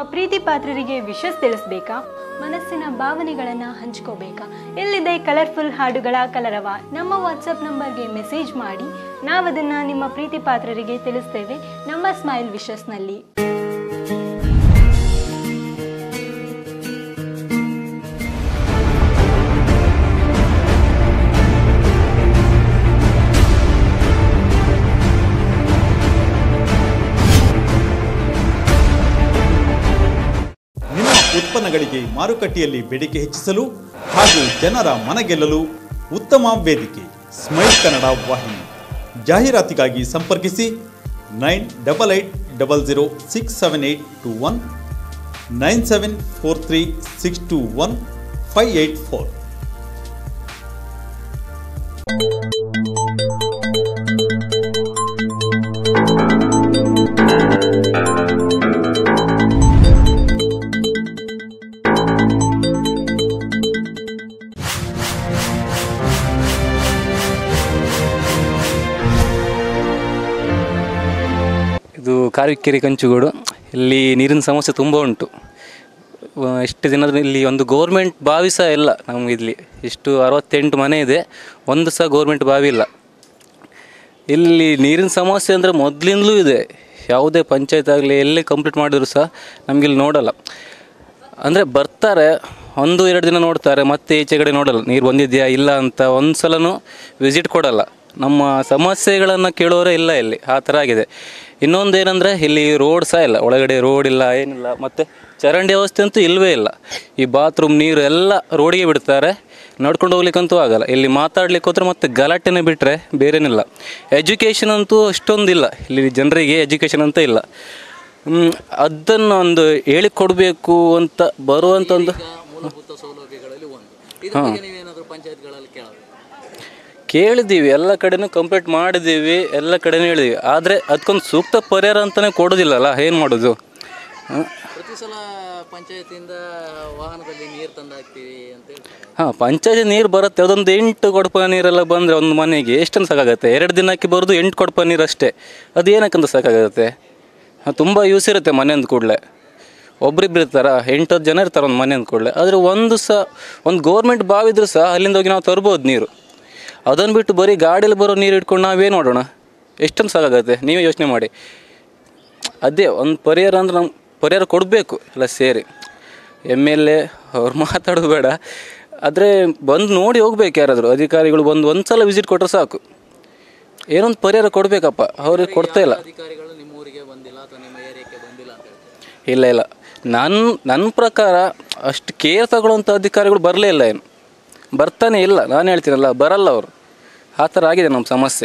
Speaker 11: ಪ್ರೀತಿ ಪಾತ್ರರಿಗೆ ವಿಶಸ್ ತಿಳಿಸ್ಬೇಕಾ? ಮನಸ್ಸಿನ ಭಾವನೆಗಳನ್ನು ಹಂಚ್ಕೋಬೇಕಾ? ಎಲ್ಲಿದೆ ಕಲರ್ಫುಲ್ ಹಾಡುಗಳ ಕಲರವ? ನಮ್ಮ ವಾಟ್ಸಪ್ ನಂಬರ್ಗೆ ಮೆಸೇಜ್ ಮಾಡಿ, ನಾವದನ್ನು ನಿಮ್ಮ ಪ್ರೀತಿ ಪಾತ್ರರಿಗೆ ತಿಳಿಸ್ತೇವೆ ನಮ್ಮ ಸ್ಮೈಲ್ ವಿಶಸ್ನಲ್ಲಿ.
Speaker 10: ಉತ್ಪನ್ನಗಳಿಗೆ ಮಾರುಕಟ್ಟೆಯಲ್ಲಿ ಬೇಡಿಕೆ ಹೆಚ್ಚಿಸಲು ಹಾಗೂ ಜನರ ಮನಗೆಲ್ಲಲು ಉತ್ತಮ ವೇದಿಕೆ ಸ್ಮೈಲ್ ಕನ್ನಡ ವಾಹಿನಿ. ಜಾಹೀರಾತಿಗಾಗಿ ಸಂಪರ್ಕಿಸಿ 9880067821 9743621584.
Speaker 12: ಇದು ಕಾರವಿಕೆರೆ ಕಂಚುಗೋಡು. ಇಲ್ಲಿ ನೀರಿನ ಸಮಸ್ಯೆ ತುಂಬ ಉಂಟು. ಎಷ್ಟು ದಿನದಲ್ಲಿ ಇಲ್ಲಿ ಒಂದು ಗೌರ್ಮೆಂಟ್ ಬಾವಿ ಸಹ ಇಲ್ಲ ನಮಗೆ. ಇಲ್ಲಿ ಇಷ್ಟು 68 ಮನೆ ಇದೆ, ಒಂದು ಸಹ ಗೌರ್ಮೆಂಟ್ ಬಾವಿ ಇಲ್ಲ. ಇಲ್ಲಿ ನೀರಿನ ಸಮಸ್ಯೆ ಅಂದರೆ ಮೊದಲಿಂದಲೂ ಇದೆ. ಯಾವುದೇ ಪಂಚಾಯತ್ ಆಗಲಿ ಎಲ್ಲೇ ಕಂಪ್ಲೀಟ್ ಮಾಡಿದ್ರು ಸಹ ನಮಗಿಲ್ಲಿ ನೋಡಲ್ಲ. ಅಂದರೆ ಬರ್ತಾರೆ, 1-2 ದಿನ ನೋಡ್ತಾರೆ, ಮತ್ತೆ ಈಚೆ ಕಡೆ ನೋಡಲ್ಲ. ನೀರು ಬಂದಿದೆಯಾ ಇಲ್ಲ ಅಂತ ಒಂದು ಸಲನೂ ವಿಸಿಟ್ ಕೊಡಲ್ಲ. ನಮ್ಮ ಸಮಸ್ಯೆಗಳನ್ನು ಕೇಳೋರೇ ಇಲ್ಲ ಇಲ್ಲಿ, ಆ ಥರ ಆಗಿದೆ. ಇನ್ನೊಂದು ಏನಂದರೆ ಇಲ್ಲಿ ರೋಡ್ ಸಹ ಇಲ್ಲ, ಒಳಗಡೆ ರೋಡ್ ಇಲ್ಲ, ಏನಿಲ್ಲ. ಮತ್ತು ಚರಂಡಿ ವ್ಯವಸ್ಥೆ ಅಂತೂ ಇಲ್ಲವೇ ಇಲ್ಲ. ಈ ಬಾತ್ರೂಮ್ ನೀರು ಎಲ್ಲ ರೋಡಿಗೆ ಬಿಡ್ತಾರೆ, ನಡ್ಕೊಂಡು ಹೋಗ್ಲಿಕ್ಕಂತೂ ಆಗಲ್ಲ. ಇಲ್ಲಿ ಮಾತಾಡ್ಲಿಕ್ಕೆ ಹೋದ್ರೆ ಮತ್ತೆ ಗಲಾಟೆನೇ ಬಿಟ್ಟರೆ ಬೇರೇನಿಲ್ಲ. ಎಜುಕೇಷನ್ ಅಂತೂ ಅಷ್ಟೊಂದಿಲ್ಲ ಇಲ್ಲಿ, ಜನರಿಗೆ ಎಜುಕೇಷನ್ ಅಂತ ಇಲ್ಲ. ಅದನ್ನು ಒಂದು ಹೇಳಿಕೊಡ್ಬೇಕು ಅಂತ ಬರುವಂಥ ಒಂದು ಹಾಂ ಕೇಳಿದ್ದೀವಿ, ಎಲ್ಲ ಕಡೆನೂ ಕಂಪ್ಲೀಟ್ ಮಾಡಿದ್ದೀವಿ, ಎಲ್ಲ ಕಡೆನೂ ಹೇಳಿದ್ದೀವಿ. ಆದರೆ ಅದಕ್ಕೊಂದು ಸೂಕ್ತ ಪರಿಹಾರ ಅಂತಲೇ ಕೊಡೋದಿಲ್ಲಲ್ಲ, ಏನು ಮಾಡೋದು?
Speaker 1: ಪ್ರತಿ ಸಲ ಪಂಚಾಯತಿಯಿಂದ ವಾಹನದಲ್ಲಿ ನೀರು ತಂದು ಹಾಕ್ತೀವಿ ಅಂತ ಹೇಳ್ತಾರೆ.
Speaker 12: ಹಾಂ, ಪಂಚಾಯತಿ ನೀರು ಬರುತ್ತೆ. ಅದೊಂದು 8 ಕೊಡಪ ನೀರೆಲ್ಲ ಬಂದರೆ ಒಂದು ಮನೆಗೆ ಎಷ್ಟೊಂದು ಸಾಕಾಗುತ್ತೆ? 2 ದಿನಕ್ಕೆ ಬರೋದು 8 ಕೊಡಪ ನೀರು ಅಷ್ಟೇ. ಅದು ಏನಕ್ಕಂತ ಸಾಕಾಗುತ್ತೆ? ತುಂಬ ಯೂಸ್ ಇರುತ್ತೆ ಮನೆ ಅಂದ ಕೂಡಲೇ. ಒಬ್ರಿಬ್ರು ಇರ್ತಾರೆ, 8-10 ಜನ ಇರ್ತಾರೆ ಒಂದು ಮನೆ ಅಂದ ಕೂಡಲೇ. ಆದರೆ ಒಂದು ಗೌರ್ಮೆಂಟ್ ಬಾವಿ ಇದ್ರೂ ಸಹ ಅಲ್ಲಿಂದ ಹೋಗಿ ನಾವು ತರ್ಬೋದು ನೀರು. ಅದನ್ನು ಬಿಟ್ಟು ಬರೀ ಗಾಡಿಯಲ್ಲಿ ಬರೋ ನೀರು ಇಟ್ಕೊಂಡು ನಾವೇನು ಮಾಡೋಣ? ಎಷ್ಟೊಂದು ಸಾಕಾಗುತ್ತೆ, ನೀವೇ ಯೋಚನೆ ಮಾಡಿ. ಅದೇ ಒಂದು ಪರಿಹಾರ ಅಂದ್ರೆ ನಮ್ಮ ಪರಿಹಾರ ಕೊಡಬೇಕು ಎಲ್ಲ ಸೇರಿ. MLA ಅವ್ರು ಮಾತಾಡೋದು ಬೇಡ, ಆದರೆ ಬಂದು ನೋಡಿ ಹೋಗ್ಬೇಕು. ಯಾರಾದರೂ ಅಧಿಕಾರಿಗಳು ಬಂದು ಒಂದು ಸಲ ವಿಸಿಟ್ ಕೊಟ್ಟರೆ ಸಾಕು. ಏನೊಂದು ಪರಿಹಾರ ಕೊಡಬೇಕಪ್ಪ, ಅವ್ರಿಗೆ ಕೊಡ್ತಾ ಇಲ್ಲ.
Speaker 1: ಅಧಿಕಾರಿಗಳು ನಿಮ್ಮ ಊರಿಗೆ ಬಂದಿಲ್ಲ ಅಥವಾ ನಿಮ್ಮ ಏರಿಯಾಕ್ಕೆ ಬಂದಿಲ್ಲ ಅಂತ ಹೇಳ್ತಾರೆ.
Speaker 12: ಇಲ್ಲ, ನನ್ನ ಪ್ರಕಾರ ಅಷ್ಟು ಕೇರ್ ತಗೊಳ್ಳೋಂಥ ಅಧಿಕಾರಿಗಳು ಬರಲೇ ಇಲ್ಲ. ಏನು ಬರ್ತಾನೆ ಇಲ್ಲ, ನಾನು ಹೇಳ್ತೀನಲ್ಲ, ಬರಲ್ಲ ಅವರು. ಆ ಥರ ಆಗಿದೆ ನಮ್ಮ ಸಮಸ್ಯೆ.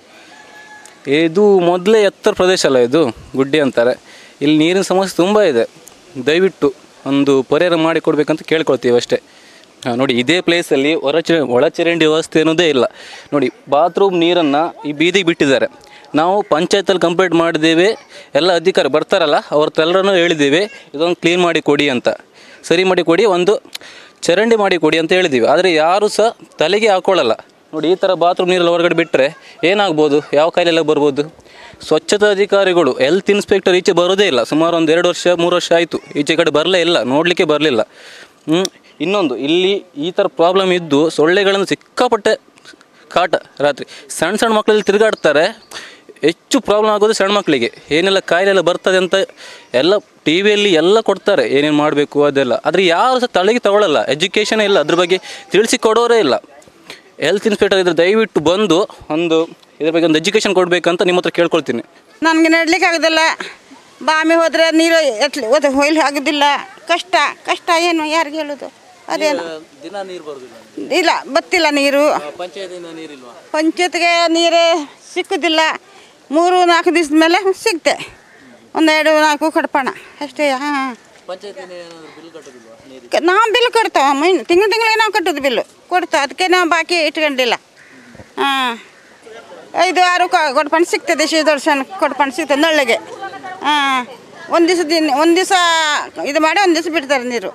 Speaker 12: ಇದು ಮೊದಲೇ ಎತ್ತರ ಪ್ರದೇಶ ಅಲ್ಲ, ಇದು ಗುಡ್ಡೆ ಅಂತಾರೆ. ಇಲ್ಲಿ ನೀರಿನ ಸಮಸ್ಯೆ ತುಂಬ ಇದೆ. ದಯವಿಟ್ಟು ಒಂದು ಪರಿಹಾರ ಮಾಡಿ ಕೊಡಬೇಕಂತ ಕೇಳ್ಕೊಳ್ತೀವಿ ಅಷ್ಟೇ. ನೋಡಿ, ಇದೇ ಪ್ಲೇಸಲ್ಲಿ ಒಳಚರಂಡಿ ವ್ಯವಸ್ಥೆ ಅನ್ನೋದೇ ಇಲ್ಲ. ನೋಡಿ, ಬಾತ್ರೂಮ್ ನೀರನ್ನು ಈ ಬೀದಿಗೆ ಬಿಟ್ಟಿದ್ದಾರೆ. ನಾವು ಪಂಚಾಯತಲ್ಲಿ ಕಂಪ್ಲೇಂಟ್ ಮಾಡಿದ್ದೇವೆ, ಎಲ್ಲ ಅಧಿಕಾರಿ ಬರ್ತಾರಲ್ಲ ಅವ್ರತ್ತೆಲ್ಲರನ್ನೂ ಹೇಳಿದ್ದೀವಿ, ಇದೊಂದು ಕ್ಲೀನ್ ಮಾಡಿ ಕೊಡಿ ಅಂತ, ಸರಿ ಮಾಡಿ ಕೊಡಿ, ಒಂದು ಚರಂಡಿ ಮಾಡಿ ಕೊಡಿ ಅಂತ ಹೇಳಿದ್ದೀವಿ. ಆದರೆ ಯಾರೂ ಸಹ ತಲೆಗೆ ಹಾಕ್ಕೊಳ್ಳಲ್ಲ. ನೋಡಿ, ಈ ಥರ ಬಾತ್ರೂಮ್ ನೀರೆಲ್ಲ ಹೊರಗಡೆ ಬಿಟ್ಟರೆ ಏನಾಗ್ಬೋದು? ಯಾವ ಕಾಯಿಲೆಲ್ಲ ಬರ್ಬೋದು? ಸ್ವಚ್ಛತಾ ಅಧಿಕಾರಿಗಳು, ಹೆಲ್ತ್ ಇನ್ಸ್ಪೆಕ್ಟರ್ ಈಚೆ ಬರೋದೇ ಇಲ್ಲ. ಸುಮಾರು ಒಂದು 2 ವರ್ಷ 3 ವರ್ಷ ಆಯಿತು ಈಚೆ ಕಡೆ ಬರಲೇ ಇಲ್ಲ, ನೋಡಲಿಕ್ಕೆ ಬರಲಿಲ್ಲ. ಇನ್ನೊಂದು, ಇಲ್ಲಿ ಈ ಥರ ಪ್ರಾಬ್ಲಮ್ ಇದ್ದು ಸೊಳ್ಳೆಗಳನ್ನು ಸಿಕ್ಕಾಪಟ್ಟೆ ಕಾಟ. ರಾತ್ರಿ ಸಣ್ಣ ಮಕ್ಕಳಲ್ಲಿ ತಿರುಗಾಡ್ತಾರೆ. ಹೆಚ್ಚು ಪ್ರಾಬ್ಲಮ್ ಆಗೋದು ಸಣ್ಣ ಮಕ್ಕಳಿಗೆ. ಏನೆಲ್ಲ ಕಾಯಿಲೆಲ್ಲ ಬರ್ತದೆ ಅಂತ ಎಲ್ಲ TV ಎಲ್ಲ ಕೊಡ್ತಾರೆ, ಏನೇನು ಮಾಡಬೇಕು ಅದೆಲ್ಲ. ಆದರೆ ಯಾರು ಸಹ ತಲೆಗೆ ತಗೊಳ್ಳಲ್ಲ. ಎಜುಕೇಷನೇ ಇಲ್ಲ, ಅದ್ರ ಬಗ್ಗೆ ತಿಳಿಸಿ ಕೊಡೋರೇ ಇಲ್ಲ. ಹೆಲ್ತ್ ಇನ್ಸ್ಪೆಕ್ಟರ್ ಇದ್ರೆ ದಯವಿಟ್ಟು ಬಂದು ಇದ್ರ ಬಗ್ಗೆ ಒಂದು ಎಜುಕೇಷನ್ ಕೊಡಬೇಕಂತ ನಿಮ್ಮ ಹತ್ರ ಕೇಳ್ಕೊಳ್ತೀನಿ.
Speaker 4: ನನಗೆ ನಡ್ಲಿಕ್ಕೆ ಆಗೋದಿಲ್ಲ. ಬಾಮಿ ಹೋದರೆ ನೀರು ಹೊಯ್ಲಿ ಆಗೋದಿಲ್ಲ. ಕಷ್ಟ ಏನು ಯಾರಿಗೆ ಹೇಳೋದು? ಅದೇನು
Speaker 1: ದಿನ ನೀರು ಬರೋದಿಲ್ಲ?
Speaker 4: ಇಲ್ಲ, ಬತ್ತಿಲ್ಲ ನೀರು.
Speaker 1: ಪಂಚಾಯತಿಯಿಂದ ನೀರಿಲ್ವಾ?
Speaker 4: ಪಂಚಾಯತ್ಗೆ ನೀರೇ ಸಿಕ್ಕುದಿಲ್ಲ. 3-4 ದಿವಸದ ಮೇಲೆ ಸಿಗ್ತೆ. 1-2-4 ಕಡ್ಪಣ ಅಷ್ಟೇ. ಹಾಂ,
Speaker 1: ಪಂಚಾಯತಿಯಿಂದ ಬಿಲ್ ಕಟ್ಟೋದಿಲ್ವಾ?
Speaker 4: ನಾವು ಬಿಲ್ ಕೊಡ್ತಾವ. ತಿಂಗಳಿಗೆ ನಾವು ಕಟ್ಟೋದು ಬಿಲ್ಲು ಕೊಡ್ತಾ, ಅದಕ್ಕೆ ನಾವು ಬಾಕಿ ಇಟ್ಕೊಂಡಿಲ್ಲ. ಹಾಂ, 5-6 ಕೊಡ್ಪಣ ಸಿಗ್ತದೆ. ದರ್ಶನ ಕೊಡ್ಪಣ ಸಿಗ್ತದೆ ನಳ್ಳಿಗೆ. ಹಾಂ, ಒಂದು ದಿವಸ ಇದು ಮಾಡಿ 1 ದಿವಸ ಬಿಡ್ತಾರೆ ನೀರು.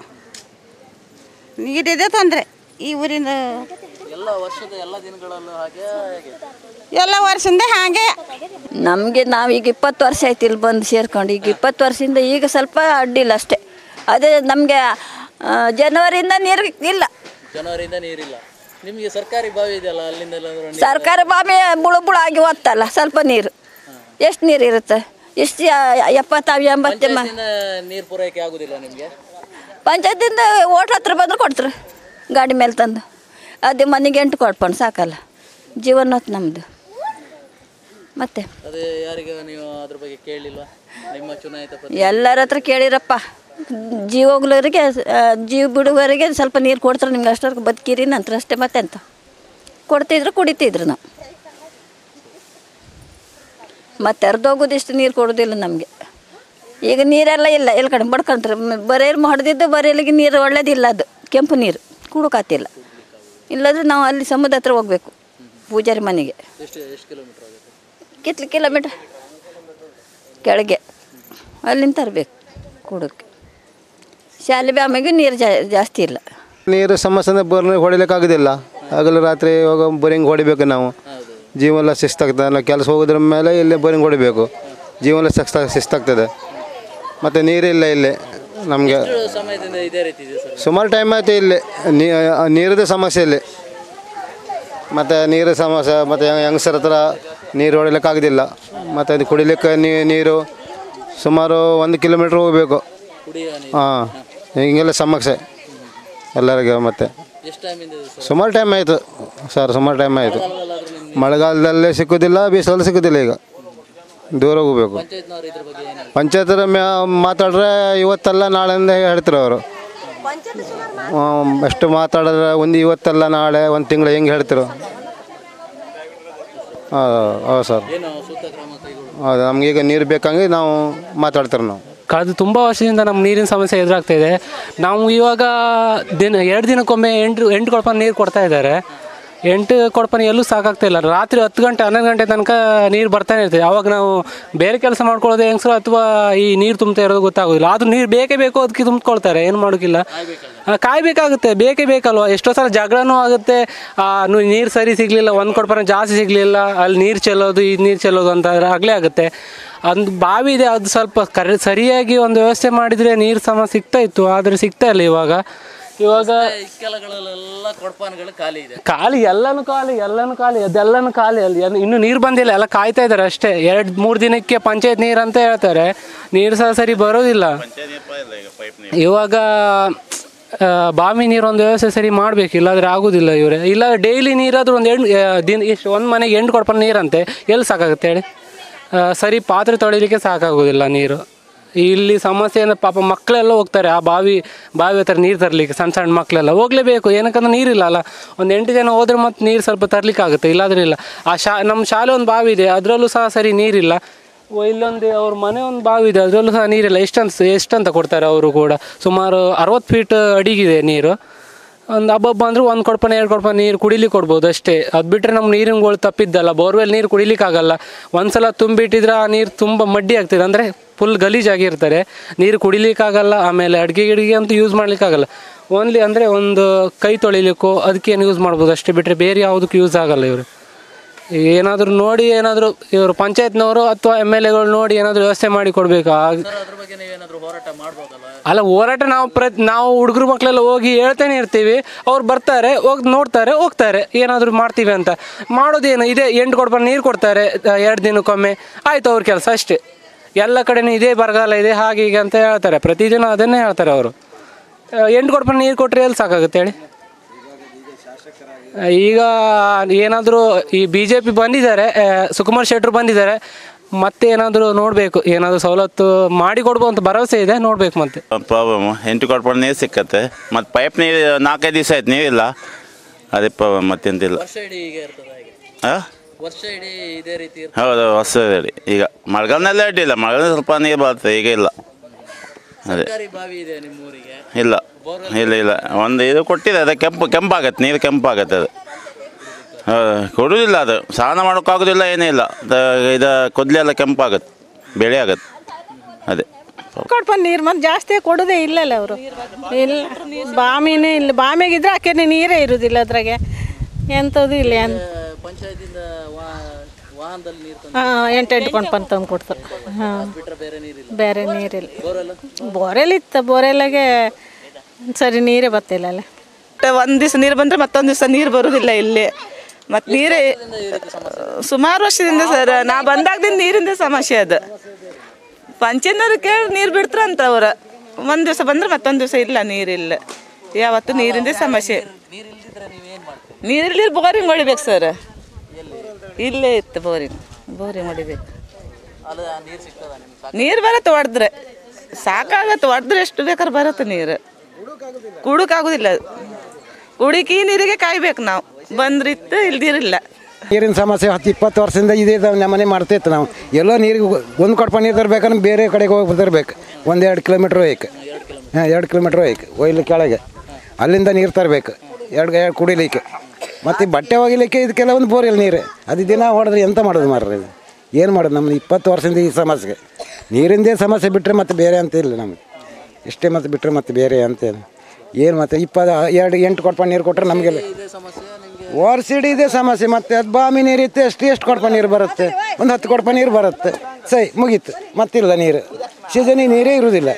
Speaker 4: ನೀರಿದೆ ತೊಂದರೆ ಈ ಊರಿಂದ.
Speaker 1: ಎಲ್ಲ ವರ್ಷದ ಎಲ್ಲ ದಿನಗಳಲ್ಲೂ ಹಾಗೆ
Speaker 4: ಎಲ್ಲ ವರ್ಷದಿಂದ ಹಾಗೆ
Speaker 13: ನಮಗೆ ನಾವೀಗ 20 ವರ್ಷ ಆಯ್ತು ಇಲ್ಲಿ ಬಂದು ಸೇರ್ಕೊಂಡು. ಈಗ 20 ವರ್ಷದಿಂದ ಈಗ ಸ್ವಲ್ಪ ಅಡ್ಡಿಲ್ಲ ಅಷ್ಟೇ. ಅದೇ ನಮಗೆ ಜನವರಿಯಿಂದ ನೀರು ಇಲ್ಲ.
Speaker 1: ಜನವರಿಯಿಂದ ನೀರಿಲ್ಲ. ನಿಮಗೆ ಸರ್ಕಾರಿ ಬಾವಿ ಇದೆಯಲ್ಲ, ಅಲ್ಲಿಂದ
Speaker 13: ಸರ್ಕಾರಿ ಬಾವಿ ಬುಳು ಆಗಿ ಹೋಗ್ತಲ್ಲ ಸ್ವಲ್ಪ ನೀರು. ಎಷ್ಟು ನೀರು ಇರುತ್ತೆ? ಎಷ್ಟು 70-80
Speaker 1: ನೀರು ಪೂರೈಕೆ ಆಗುದಿಲ್ಲ ನಿಮಗೆ?
Speaker 13: ಪಂಚಾಯತಿಂದ ಓಟ್ರ ಹತ್ರ ಬಂದ್ರೆ ಕೊಡ್ತಾರೆ ಗಾಡಿ ಮೇಲೆ ತಂದು. ಅದೇ ಮನೆಗೆ 8 ಕೊಡ್ಕೊಂಡು ಸಾಕಲ್ಲ, ಜೀವನ ಹೊತ್ತು ನಮ್ಮದು. ಮತ್ತೆ
Speaker 1: ಅದೇ ಯಾರಿಗೆ ನೀವು ಅದ್ರ ಬಗ್ಗೆ ಕೇಳಿಲ್ವಾ? ನಿಮ್ಮ ಚುನಾಯಿತ
Speaker 13: ಎಲ್ಲರ ಹತ್ರ ಕೇಳಿರಪ್ಪ. ಜೀವ ಹೋಗ್ಲವರಿಗೆ ಜೀವ ಬಿಡುವವರಿಗೆ ಸ್ವಲ್ಪ ನೀರು ಕೊಡ್ತಾರೆ, ನಿಮ್ಗೆ ಅಷ್ಟವರೆಗೆ ಬದುಕಿರಿ ನಂತರ ಅಷ್ಟೇ. ಮತ್ತೆ ಅಂತ ಕೊಡ್ತಿದ್ರು, ಕುಡಿತಿದ್ರು ನಾವು. ಮತ್ತೆ ಅರ್ಧೋಗೋದಿಷ್ಟು ನೀರು ಕೊಡೋದಿಲ್ಲ ನಮಗೆ. ಈಗ ನೀರೆಲ್ಲ ಇಲ್ಲ, ಎಲ್ಲ ಕಡೆ ಬಡ್ಕೊಂತಾರೆ. ಬರೇಲಿ ಹೊಡೆದಿದ್ದು ಬರೇಲಿಗೆ ನೀರು ಒಳ್ಳೇದಿಲ್ಲ, ಅದು ಕೆಂಪು ನೀರು ಕುಡುಕಾತಿಲ್ಲ. ಇಲ್ಲಾಂದ್ರೆ ನಾವು ಅಲ್ಲಿ ಸಮುದ್ರ ಹತ್ರ ಹೋಗ್ಬೇಕು, ಪೂಜಾರಿ ಮನೆಗೆ. ಕಿಲೋಮೀಟ್ರ್ ಕೆಳಗೆ ಅಲ್ಲಿಂದ ತರಬೇಕು ಕುಡಕ್ಕೆ. ಶಾಲೆ ಬ್ಯಾಮಿಗೆ ನೀರು ಜಾಸ್ತಿ ಇಲ್ಲ.
Speaker 14: ನೀರು ಸಮಸ್ಯೆ ಬೋರ್ನ ಹೊಡಿಲಿಕ್ಕಾಗೋದಿಲ್ಲ. ಹಗಲು ರಾತ್ರಿ ಇವಾಗ ಬೋರಿಂಗ್ ಹೊಡಿಬೇಕು ನಾವು. ಜೀವನ ಶಿಸ್ತಾಗ್ತದೆ. ನಾವು ಕೆಲಸ ಹೋಗೋದ್ರ ಮೇಲೆ ಇಲ್ಲೇ ಬೋರಿಂಗ್ ಹೊಡಿಬೇಕು. ಜೀವನ ಶಿಸ್ತಾಗ್ತದೆ. ಮತ್ತು ನೀರಿಲ್ಲ ಇಲ್ಲಿ ನಮಗೆ. ಸುಮಾರು ಟೈಮ್ ಆಯಿತು ಇಲ್ಲಿ ನೀರಿನ ಸಮಸ್ಯೆ ಇಲ್ಲಿ. ಮತ್ತು ನೀರು ಸಮಸ್ಯೆ. ಮತ್ತು ಹೆಂಗಸರ ಹತ್ರ ನೀರು ಹೊಡಿಲಿಕ್ಕಾಗೋದಿಲ್ಲ. ಮತ್ತು ಅದು ಕುಡಿಲಿಕ್ಕೆ ನೀರು ಸುಮಾರು 1 ಕಿಲೋಮೀಟ್ರ್ ಹೋಗಬೇಕು. ಹಾಂ, ಹಿಂಗೆಲ್ಲ ಸಮಸ್ಯೆ ಎಲ್ಲರಿಗೆ. ಮತ್ತು ಸುಮಾರು ಟೈಮ್ ಆಯಿತು ಸರ್, ಸುಮಾರು ಟೈಮ್ ಆಯಿತು. ಮಳೆಗಾಲದಲ್ಲೇ ಸಿಕ್ಕೋದಿಲ್ಲ, ಬೇಸಿಗೆಲ್ಲ ಸಿಕ್ಕೋದಿಲ್ಲ. ಈಗ ದೂರ ಹೋಗಬೇಕು. ಪಂಚಾಯತರ ಮಾತಾಡ್ರೆ ಇವತ್ತಲ್ಲ ನಾಳೆಯಿಂದ ಹೇಳ್ತಾರೆ ಅವರು. ಎಷ್ಟು ಮಾತಾಡಿದ್ರೆ ಇವತ್ತಲ್ಲ ನಾಳೆ 1 ತಿಂಗಳು ಹೆಂಗೆ ಹೇಳ್ತಿರೋ. ಹೌದು ಸರ್, ಹೌದು. ನಮಗೀಗ ನೀರು ಬೇಕಂಗೆ ನಾವು ಮಾತಾಡ್ತಾರೆ. ನಾವು
Speaker 15: ಕಳೆದ ತುಂಬ ವರ್ಷದಿಂದ ನಮ್ಮ ನೀರಿನ ಸಮಸ್ಯೆ ಎದುರಾಗ್ತಾಯಿದೆ. ನಾವು ಇವಾಗ 2 ದಿನಕ್ಕೊಮ್ಮೆ 8 ಕೊಡಪಾನ ನೀರು ಕೊಡ್ತಾ ಇದ್ದಾರೆ. 8 ಕೊಡಪಾನ ಎಲ್ಲೂ ಸಾಕಾಗ್ತಾಯಿಲ್ಲ. ರಾತ್ರಿ 10 ಗಂಟೆ 11 ಗಂಟೆ ತನಕ ನೀರು ಬರ್ತಾನೆ ಇರ್ತದೆ. ಆವಾಗ ನಾವು ಬೇರೆ ಕೆಲಸ ಮಾಡ್ಕೊಳ್ಳೋದು ಹೆಂಗಸರು ಅಥವಾ ಈ ನೀರು ತುಂಬ್ತಾ ಇರೋದು ಗೊತ್ತಾಗೋದಿಲ್ಲ. ಆದರೂ ನೀರು ಬೇಕೇ ಬೇಕು, ಅದಕ್ಕೆ ತುಂಬ್ಕೊಳ್ತಾರೆ. ಏನು ಮಾಡೋಕ್ಕಿಲ್ಲ, ಕಾಯಬೇಕಾಗುತ್ತೆ, ಬೇಕೇ ಬೇಕಲ್ವ. ಎಷ್ಟೋ ಸಲ ಜಗಳನೂ ಆಗುತ್ತೆ. ನೀರು ಸರಿ ಸಿಗಲಿಲ್ಲ, 1 ಕೊಡಪಾನ ಜಾಸ್ತಿ ಸಿಗಲಿಲ್ಲ, ಅಲ್ಲಿ ನೀರು ಚೆಲ್ಲೋದು ಈ ನೀರು ಚೆಲ್ಲೋದು ಅಂತ ಆಗಲೇ ಆಗುತ್ತೆ. ಒಂದು ಬಾವಿ ಇದೆ, ಅದು ಸ್ವಲ್ಪ ಸರಿಯಾಗಿ ಒಂದು ವ್ಯವಸ್ಥೆ ಮಾಡಿದರೆ ನೀರು ಸಿಗ್ತಾ ಇತ್ತು. ಆದರೆ ಸಿಗ್ತಾ ಇಲ್ಲ ಇವಾಗ. ಖಾಲಿ ಎಲ್ಲನೂ ಖಾಲಿ ಅಲ್ಲಿ. ಇನ್ನೂ ನೀರು ಬಂದಿಲ್ಲ, ಎಲ್ಲ ಕಾಯ್ತಾ ಇದ್ದಾರೆ ಅಷ್ಟೇ. 2-3 ದಿನಕ್ಕೆ ಪಂಚಾಯತ್ ನೀರು ಅಂತ ಹೇಳ್ತಾರೆ. ನೀರು ಸಹ ಸರಿ ಬರೋದಿಲ್ಲ. ಇವಾಗ ಬಾವಿ ನೀರು ಒಂದು ವ್ಯವಸ್ಥೆ ಸರಿ ಮಾಡಬೇಕು, ಇಲ್ಲಾಂದರೆ ಆಗೋದಿಲ್ಲ ಇವರೇ. ಇಲ್ಲ ಡೈಲಿ ನೀರಾದರೂ ಒಂದು ಮನೆಗೆ 8 ಕೊಡಪಾನ ನೀರಂತೆ ಎಲ್ಲಿ ಸಾಕಾಗುತ್ತೆ ಹೇಳಿ? ಸರಿ ಪಾತ್ರೆ ತೊಳಿಲಿಕ್ಕೆ ಸಾಕಾಗೋದಿಲ್ಲ ನೀರು. ಇಲ್ಲಿ ಸಮಸ್ಯೆ ಅಂದರೆ ಪಾಪ ಮಕ್ಕಳೆಲ್ಲ ಹೋಗ್ತಾರೆ ಆ ಬಾವಿ ಹತ್ರ ನೀರು ತರಲಿಕ್ಕೆ. ಸಣ್ಣ ಮಕ್ಕಳೆಲ್ಲ ಹೋಗಲೇಬೇಕು, ಏನಕ್ಕಂದ್ರೆ ನೀರಿಲ್ಲ ಅಲ್ಲ. ಒಂದು 8 ಜನ ಹೋದ್ರೆ ಮತ್ತು ನೀರು ಸ್ವಲ್ಪ ತರಲಿಕ್ಕಾಗುತ್ತೆ, ಇಲ್ಲಾಂದ್ರೆ ಇಲ್ಲ. ನಮ್ಮ ಶಾಲೆ ಒಂದು ಬಾವಿ ಇದೆ, ಅದರಲ್ಲೂ ಸಹ ಸರಿ ನೀರಿಲ್ಲ. ಇಲ್ಲೊಂದು ಅವ್ರ ಮನೆ ಒಂದು ಬಾವಿ ಇದೆ, ಅದರಲ್ಲೂ ಸಹ ನೀರಿಲ್ಲ. ಎಷ್ಟಂತ ಕೊಡ್ತಾರೆ ಅವರು ಕೂಡ. ಸುಮಾರು 60 ಫೀಟ್ ಅಡಿಗಿದೆ ನೀರು. ಒಂದು ಹಬ್ಬ ಅಂದರೂ 1 ಕೊಡಪಾನ 2 ಕೊಡಪಾನ ನೀರು ಕುಡಿಲಿಕ್ಕೆ ಕೊಡ್ಬೋದು ಅಷ್ಟೇ. ಅದು ಬಿಟ್ಟರೆ ನಮ್ಮ ನೀರಿನಗಳು ತಪ್ಪಿದ್ದಲ್ಲ. ಬೋರ್ವೆಲ್ ನೀರು ಕುಡಿಲಿಕ್ಕಾಗಲ್ಲ. ಒಂದು ಸಲ ತುಂಬಿಟ್ಟಿದ್ರೆ ಆ ನೀರು ತುಂಬ ಮಡ್ಡಿ ಆಗ್ತದೆ, ಅಂದರೆ ಫುಲ್ ಗಲೀಜಾಗಿರ್ತಾರೆ. ನೀರು ಕುಡಿಲಿಕ್ಕಾಗಲ್ಲ. ಆಮೇಲೆ ಅಡುಗೆ ಅಂತೂ ಯೂಸ್ ಮಾಡಲಿಕ್ಕಾಗಲ್ಲ. ಓನ್ಲಿ ಅಂದರೆ ಒಂದು ಕೈ ತೊಳಿಲಿಕ್ಕೋ ಅದಕ್ಕೇನು ಯೂಸ್ ಮಾಡ್ಬೋದು ಅಷ್ಟೇ, ಬಿಟ್ಟರೆ ಬೇರೆ ಯಾವುದಕ್ಕೂ ಯೂಸ್ ಆಗಲ್ಲ. ಇವರು ಏನಾದರೂ ನೋಡಿ, ಏನಾದರೂ ಇವರು ಪಂಚಾಯತ್ನವರು ಅಥವಾ MLAಗಳು ನೋಡಿ ಏನಾದರೂ ವ್ಯವಸ್ಥೆ ಮಾಡಿ ಕೊಡಬೇಕು. ಅಲ್ಲ, ಹೋರಾಟ ನಾವು ಹುಡುಗರು ಮಕ್ಕಳೆಲ್ಲ ಹೋಗಿ ಹೇಳ್ತಾನೆ ಇರ್ತೀವಿ. ಅವ್ರು ಬರ್ತಾರೆ, ಹೋಗಿ ನೋಡ್ತಾರೆ, ಹೋಗ್ತಾರೆ. ಏನಾದರೂ ಮಾಡ್ತೀವಿ ಅಂತ ಮಾಡೋದೇನು ಇದೆ. 8 ಕೊಡಪಾನ ನೀರು ಕೊಡ್ತಾರೆ 2 ದಿನಕ್ಕೊಮ್ಮೆ, ಆಯಿತು ಅವ್ರ ಕೆಲಸ ಅಷ್ಟೇ. ಎಲ್ಲ ಕಡೆನೂ ಇದೇ ಬರಗಾಲ ಇದೆ ಹಾಗೆ ಹೀಗೆ ಅಂತ ಹೇಳ್ತಾರೆ. ಪ್ರತಿದಿನ ಅದನ್ನೇ ಹೇಳ್ತಾರೆ ಅವರು. 8 ಕೊಡಪಾನ ನೀರು ಕೊಟ್ಟರೆ ಎಲ್ಲಿ ಸಾಕಾಗುತ್ತೆ ಹೇಳಿ? ಈಗ ಏನಾದರೂ ಈ BJP ಬಂದಿದ್ದಾರೆ, ಸುಕುಮಾರ್ ಶೆಟ್ಟರು ಬಂದಿದ್ದಾರೆ. ಮತ್ತೆ ಏನಾದರೂ ನೋಡಬೇಕು, ಏನಾದರೂ ಸವಲತ್ತು ಮಾಡಿ ಕೊಡ್ಬೋದು ಅಂತ ಭರವಸೆ ಇದೆ. ನೋಡ್ಬೇಕು. ಮತ್ತೆ
Speaker 16: ಪ್ರಾಬ್ಲಮ್ 8 ಕೊಡಪಾನ ನೀರು ಸಿಕ್ಕತ್ತೆ. ಮತ್ತು ಪೈಪ್ ನೀರು 4-5 ದಿವಸ ಆಯ್ತು ನೀರಿಲ್ಲ, ಅದೇ ಪ್ರಾಬ್ಲಮ್. ಮತ್ತೆಂತಿಲ್ಲ. ಹೌದು, ವರ್ಷ ಇಡೀ. ಈಗ ಮಳೆಗಾಲದಲ್ಲೇ ಅಡ್ಡಿಲ್ಲ, ಮಳೆಗಾಲ ಸ್ವಲ್ಪ ನೀರು ಬರ್ತದೆ, ಈಗ ಇಲ್ಲ. ಅದೇ ಇಲ್ಲ ಒಂದು ಇದು ಕೊಟ್ಟಿದೆ, ಅದು ಕೆಂಪಾಗತ್ತೆ, ನೀರು ಕೆಂಪಾಗತ್ತೆ. ಅದು ಕೊಡೋದಿಲ್ಲ, ಅದು ಸ್ನಾನ ಮಾಡೋಕ್ಕಾಗೋದಿಲ್ಲ, ಏನೇ ಇಲ್ಲ. ಇದು ಕೊದ್ಲೆಲ್ಲ ಕೆಂಪಾಗತ್ತೆ, ಬೆಳೆ ಆಗತ್ತೆ. ಅದೇ
Speaker 4: ಕೊಡ್ಪಾನ ನೀರು ಮತ್ತೆ ಜಾಸ್ತಿ ಕೊಡೋದೇ ಇಲ್ಲಲ್ಲ ಅವರು. ಇಲ್ಲ, ಬಾಮಿನೇ ಇಲ್ಲ. ಬಾಮಿಗಿದ್ರೆ ಆಕೆ ನೀರೇ ಇರೋದಿಲ್ಲ ಅದ್ರಾಗೆ, ಎಂಥದ್ದು ಇಲ್ಲ.
Speaker 1: ವಾಹನದಲ್ಲಿ ನೀರು
Speaker 17: ಎಂಟು ಕೊಂಡು ತಂದು ಕೊಡ್ತಾರೆ. ಹಾಂ,
Speaker 1: ಬಿಟ್ಟರೆ ಬೇರೆ ನೀರಿಲ್ಲ.
Speaker 17: ಬೇರೆ ನೀರಿಲ್ಲ.
Speaker 1: ಬೋರೆಲ್ಲ
Speaker 17: ಬೋರೆಲ್ ಇತ್ತು, ಬೋರೆಲ್ಲಾಗೆ ಸರಿ ನೀರೇ ಬರ್ತಿಲ್ಲ ಅಲ್ಲ.
Speaker 8: ಒಂದು ದಿವಸ ನೀರು ಬಂದರೆ ಮತ್ತೊಂದು ದಿವಸ ನೀರು ಬರೋದಿಲ್ಲ ಇಲ್ಲಿ. ಮತ್ತು ನೀರೇ ಸುಮಾರು ವರ್ಷದಿಂದ ಸರ್, ನಾ ಬಂದಾಗದಿಂದ ನೀರಿಂದ ಸಮಸ್ಯೆ ಅದು. ಪಂಚಾಯತ್ನವ್ರು ಕೇಳಿ ನೀರು ಬಿಡ್ತಾರಂತ ಅವ್ರು. ಒಂದು ದಿವಸ ಬಂದ್ರೆ ಮತ್ತೊಂದು ದಿವಸ ಇಲ್ಲ, ನೀರಿಲ್ಲ. ಯಾವತ್ತು ನೀರಿಂದ ಸಮಸ್ಯೆ. ನೀರಿಲ್ಲಿ ಬೋರಿಂಗ್ ಹೊಡಿಬೇಕು ಸರ್. ಇಲ್ಲೇ ಇತ್ತು ಬೋರಿಂಗ್ ಹೊಡಿಬೇಕು. ನೀರು ಬರುತ್ತೆ ಹೊಡೆದ್ರೆ ಸಾಕಾಗತ್ತೆ. ಹೊಡೆದ್ರೆ ಎಷ್ಟು ಬೇಕಾದ್ರೆ ಬರುತ್ತೆ ನೀರು. ಕುಡಕ್ಕಾಗೋದಿಲ್ಲ. ಕುಡಿಕೆ ಈ ನೀರಿಗೆ ಕಾಯ್ಬೇಕು ನಾವು. ಬಂದ್ರಿತ್ತು, ಇಲ್ದಿರಿಲ್ಲ.
Speaker 18: ನೀರಿನ ಸಮಸ್ಯೆ 10-20 ವರ್ಷದಿಂದ ಇದೇ ನಮ್ಮನೆ ಮಾಡ್ತಿತ್ತು. ನಾವು ಎಲ್ಲೋ ನೀರಿಗೆ ಒಂದು ಕೊಡಪ ನೀರು ತರಬೇಕಂದ್ರೆ ಬೇರೆ ಕಡೆಗೆ ಹೋಗಿ ತರಬೇಕು. 1-2 ಕಿಲೋಮೀಟ್ರ್ ಹೋಯ್ಕೆ. 2 ಕಿಲೋಮೀಟ್ರ್ ಹೋಯ್ಕೆ ಒಯ್ಲಿ ಕೆಳಗೆ. ಅಲ್ಲಿಂದ ನೀರು ತರಬೇಕು 2 ಕುಡಿಲಿಕ್ಕೆ. ಮತ್ತು ಬಟ್ಟೆ ಒಗಿಲಿಕ್ಕೆ ಇದಕ್ಕೆಲ್ಲ ಒಂದು ಬೋರಿಲ್ಲ ನೀರು. ಅದು ದಿನ ಹೊಡೆದ್ರೆ ಎಂತ ಮಾಡೋದು ಮಾರ್ರೆ? ಏನು ಮಾಡೋದು? ನಮ್ಮದು 20 ವರ್ಷದಿಂದ ಈ ಸಮಸ್ಯೆ. ನೀರಿಂದೇ ಸಮಸ್ಯೆ ಬಿಟ್ಟರೆ ಮತ್ತೆ ಬೇರೆ ಅಂತ ಇಲ್ಲ ನಮಗೆ. ಇಷ್ಟೇ ಮತ್ತೆ ಬಿಟ್ಟರೆ ಮತ್ತೆ ಬೇರೆ ಅಂತ ಏನು ಮತ್ತೆ 8 ಕೊಡಪ ನೀರು ಕೊಟ್ಟರೆ ನಮಗೆಲ್ಲ ವರ್ಷಿಡೀ ಇದೇ ಸಮಸ್ಯೆ. ಮತ್ತು ಅದು ಬಾಮಿ ನೀರು ಇತ್ತು, ಎಷ್ಟು ಕೊಡಪ ನೀರು ಬರುತ್ತೆ? ಒಂದು 10 ಕೊಡಪ ನೀರು ಬರುತ್ತೆ, ಸೈ ಮುಗೀತು. ಮತ್ತಿಲ್ಲ ನೀರು. ಸೀಸನಿಗೆ ನೀರೇ ಇರುವುದಿಲ್ಲ.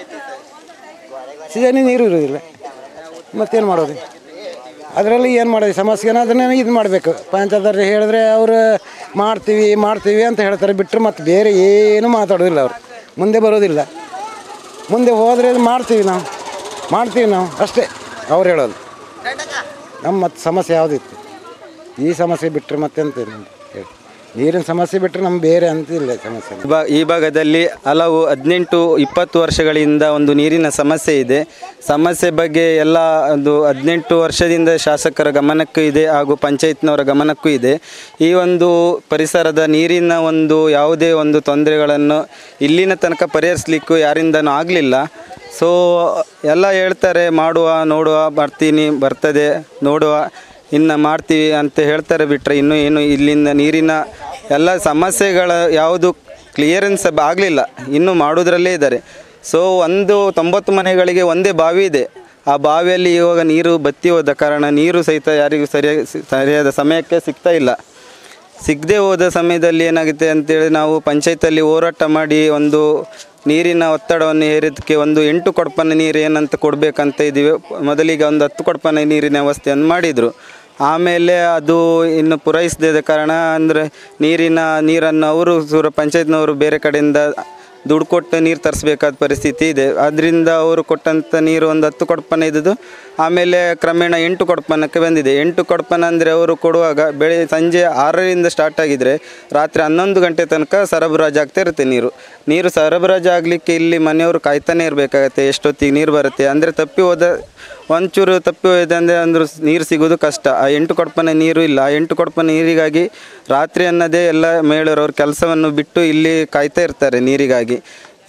Speaker 18: ಮತ್ತೇನು ಮಾಡೋದು? ಅದರಲ್ಲಿ ಏನು ಮಾಡೋದು? ಸಮಸ್ಯೆನ ಅದನ್ನೇ ಇದು ಮಾಡಬೇಕು. ಪಂಚಾಯತ್ದವ್ರು ಹೇಳಿದ್ರೆ ಅವರು ಮಾಡ್ತೀವಿ ಅಂತ ಹೇಳ್ತಾರೆ. ಬಿಟ್ಟರೆ ಮತ್ತು ಬೇರೆ ಏನೂ ಮಾತಾಡೋದಿಲ್ಲ. ಅವರು ಮುಂದೆ ಬರೋದಿಲ್ಲ. ಮುಂದೆ ಹೋದರೆ ಮಾಡ್ತೀವಿ ನಾವು ಅಷ್ಟೇ ಅವ್ರು ಹೇಳೋದು. ನಮ್ಮ ಮತ್ತು ಸಮಸ್ಯೆ ಯಾವುದಿತ್ತು? ಈ ಸಮಸ್ಯೆ ಬಿಟ್ಟರೆ ಮತ್ತೆಂತ ಹೇಳಿ, ನೀರಿನ ಸಮಸ್ಯೆ ಬಿಟ್ಟರೆ ನಮ್ಗೆ ಬೇರೆ ಅಂತಿಲ್ಲ ಸಮಸ್ಯೆ.
Speaker 19: ಈ ಭಾಗದಲ್ಲಿ ಹಲವು 18-20 ವರ್ಷಗಳಿಂದ ಒಂದು ನೀರಿನ ಸಮಸ್ಯೆ ಇದೆ. ಸಮಸ್ಯೆ ಬಗ್ಗೆ ಎಲ್ಲ ಒಂದು 18 ವರ್ಷದಿಂದ ಶಾಸಕರ ಗಮನಕ್ಕೂ ಇದೆ ಹಾಗೂ ಪಂಚಾಯತ್ನವರ ಗಮನಕ್ಕೂ ಇದೆ. ಈ ಒಂದು ಪರಿಸರದ ನೀರಿನ ಒಂದು ಯಾವುದೇ ಒಂದು ತೊಂದರೆಗಳನ್ನು ಇಲ್ಲಿನ ತನಕ ಪರಿಹರಿಸಲಿಕ್ಕೂ ಯಾರಿಂದನೂ ಆಗಲಿಲ್ಲ. ಸೊ ಎಲ್ಲ ಹೇಳ್ತಾರೆ, ನೋಡುವ ಬರ್ತದೆ ನೋಡುವ ಇನ್ನು ಮಾಡ್ತೀವಿ ಅಂತ ಹೇಳ್ತಾರೆ. ಬಿಟ್ಟರೆ ಇನ್ನೂ ಏನು ಇಲ್ಲಿಂದ ನೀರಿನ ಎಲ್ಲ ಸಮಸ್ಯೆಗಳ ಯಾವುದು ಕ್ಲಿಯರೆನ್ಸ್ ಆಗಲಿಲ್ಲ. ಇನ್ನೂ ಮಾಡೋದ್ರಲ್ಲೇ ಇದ್ದಾರೆ. ಸೊ 90 ಮನೆಗಳಿಗೆ ಒಂದೇ ಬಾವಿ ಇದೆ. ಆ ಬಾವಿಯಲ್ಲಿ ಇವಾಗ ನೀರು ಬತ್ತಿ ಹೋದ ಕಾರಣ ನೀರು ಸಹಿತ ಯಾರಿಗೂ ಸರಿಯಾದ ಸಮಯಕ್ಕೆ ಸಿಗ್ತಾ ಇಲ್ಲ. ಸಿಗದೆ ಹೋದ ಸಮಯದಲ್ಲಿ ಏನಾಗುತ್ತೆ ಅಂತೇಳಿ ನಾವು ಪಂಚಾಯತಲ್ಲಿ ಹೋರಾಟ ಮಾಡಿ ಒಂದು ನೀರಿನ ಒತ್ತಡವನ್ನು ಹೇರೋದಕ್ಕೆ ಒಂದು 8 ಕೊಡಪನ ನೀರು ಏನಂತ ಕೊಡಬೇಕಂತ ಇದ್ದೀವಿ. ಮೊದಲಿಗೆ ಒಂದು 10 ಕೊಡಪನ ನೀರಿನ ವ್ಯವಸ್ಥೆಯನ್ನು ಮಾಡಿದರು. ಆಮೇಲೆ ಅದು ಇನ್ನು ಪೂರೈಸದ ಕಾರಣ ಅಂದರೆ ನೀರನ್ನು ಅವರು ಪಂಚಾಯತ್ನವರು ಬೇರೆ ಕಡೆಯಿಂದ ದುಡ್ಡು ಕೊಟ್ಟು ನೀರು ತರಿಸ್ಬೇಕಾದ ಪರಿಸ್ಥಿತಿ ಇದೆ. ಅದರಿಂದ ಅವರು ಕೊಟ್ಟಂಥ ನೀರು ಒಂದು 10 ಕೊಡಪನ ಇದ್ದದ್ದು ಆಮೇಲೆ ಕ್ರಮೇಣ 8 ಕೊಡಪನಕ್ಕೆ ಬಂದಿದೆ. 8 ಕೊಡಪನ ಅಂದರೆ ಅವರು ಕೊಡುವಾಗ ಸಂಜೆ 6ರಿಂದ ಸ್ಟಾರ್ಟ್ ಆಗಿದ್ದರೆ ರಾತ್ರಿ 11 ಗಂಟೆ ತನಕ ಸರಬರಾಜು ಆಗ್ತಾ ಇರುತ್ತೆ ನೀರು ಸರಬರಾಜು ಆಗಲಿಕ್ಕೆ ಇಲ್ಲಿ ಮನೆಯವರು ಕಾಯ್ತಾನೆ ಇರಬೇಕಾಗತ್ತೆ. ಎಷ್ಟೊತ್ತಿಗೆ ನೀರು ಬರುತ್ತೆ ಅಂದರೆ ಒಂಚೂರು ತಪ್ಪಿ ಹೋಗಿದೆ ಅಂದರೆ ನೀರು ಸಿಗೋದು ಕಷ್ಟ. ಆ 8 ಕೊಡಪನ ನೀರು ಇಲ್ಲ. ಆ 8 ಕೊಡಪನ ನೀರಿಗಾಗಿ ರಾತ್ರಿ ಅನ್ನೋದೇ ಎಲ್ಲ ಮೇಳರವ್ರ ಕೆಲಸವನ್ನು ಬಿಟ್ಟು ಇಲ್ಲಿ ಕಾಯ್ತಾ ಇರ್ತಾರೆ ನೀರಿಗಾಗಿ.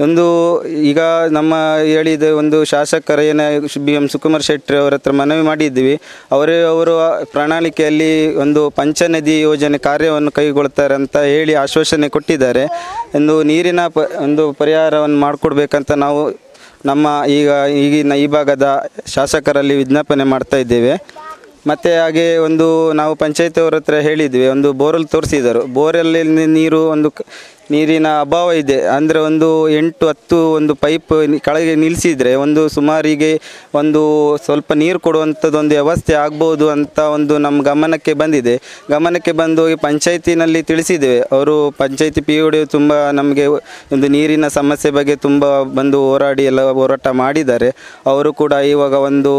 Speaker 19: ಈಗ ನಮ್ಮ ಹೇಳಿದ ಒಂದು ಶಾಸಕರ BM ಸುಕುಮಾರ್ ಶೆಟ್ಟಿ ಅವರ ಹತ್ರ ಮನವಿ ಮಾಡಿದ್ದೀವಿ. ಅವರು ಪ್ರಣಾಳಿಕೆಯಲ್ಲಿ ಒಂದು ಪಂಚನದಿ ಯೋಜನೆ ಕಾರ್ಯವನ್ನು ಕೈಗೊಳ್ತಾರೆ ಅಂತ ಹೇಳಿ ಆಶ್ವಾಸನೆ ಕೊಟ್ಟಿದ್ದಾರೆ. ನೀರಿನ ಒಂದು ಪರಿಹಾರವನ್ನು ಮಾಡಿಕೊಡ್ಬೇಕಂತ ನಾವು ಈಗಿನ ಈ ಭಾಗದ ಶಾಸಕರಲ್ಲಿ ವಿಜ್ಞಾಪನೆ ಮಾಡ್ತಾ ಇದ್ದೇವೆ. ಮತ್ತು ಹಾಗೆ ನಾವು ಪಂಚಾಯತಿಯವ್ರ ಹತ್ರ ಹೇಳಿದ್ವಿ, ಒಂದು ಬೋರ್ವೆಲ್ ತೋರಿಸಿದರು. ಬೋರಲ್ಲಿ ನೀರಿನ ಅಭಾವ ಇದೆ. ಅಂದರೆ 8-10 ಒಂದು ಪೈಪ್ ಕೆಳಗೆ ನಿಲ್ಲಿಸಿದರೆ ಸುಮಾರಿಗೆ ಸ್ವಲ್ಪ ನೀರು ಕೊಡುವಂಥದ್ದೊಂದು ವ್ಯವಸ್ಥೆ ಆಗ್ಬೋದು ಅಂತ ನಮ್ಮ ಗಮನಕ್ಕೆ ಬಂದಿದೆ. ಗಮನಕ್ಕೆ ಬಂದು ಹೋಗಿ ಪಂಚಾಯತಿನಲ್ಲಿ ತಿಳಿಸಿದ್ದೇವೆ. ಅವರು ಪಂಚಾಯತಿ POD ತುಂಬ ನಮಗೆ ನೀರಿನ ಸಮಸ್ಯೆ ಬಗ್ಗೆ ತುಂಬ ಬಂದು ಹೋರಾಟ ಮಾಡಿದ್ದಾರೆ. ಅವರು ಕೂಡ ಇವಾಗ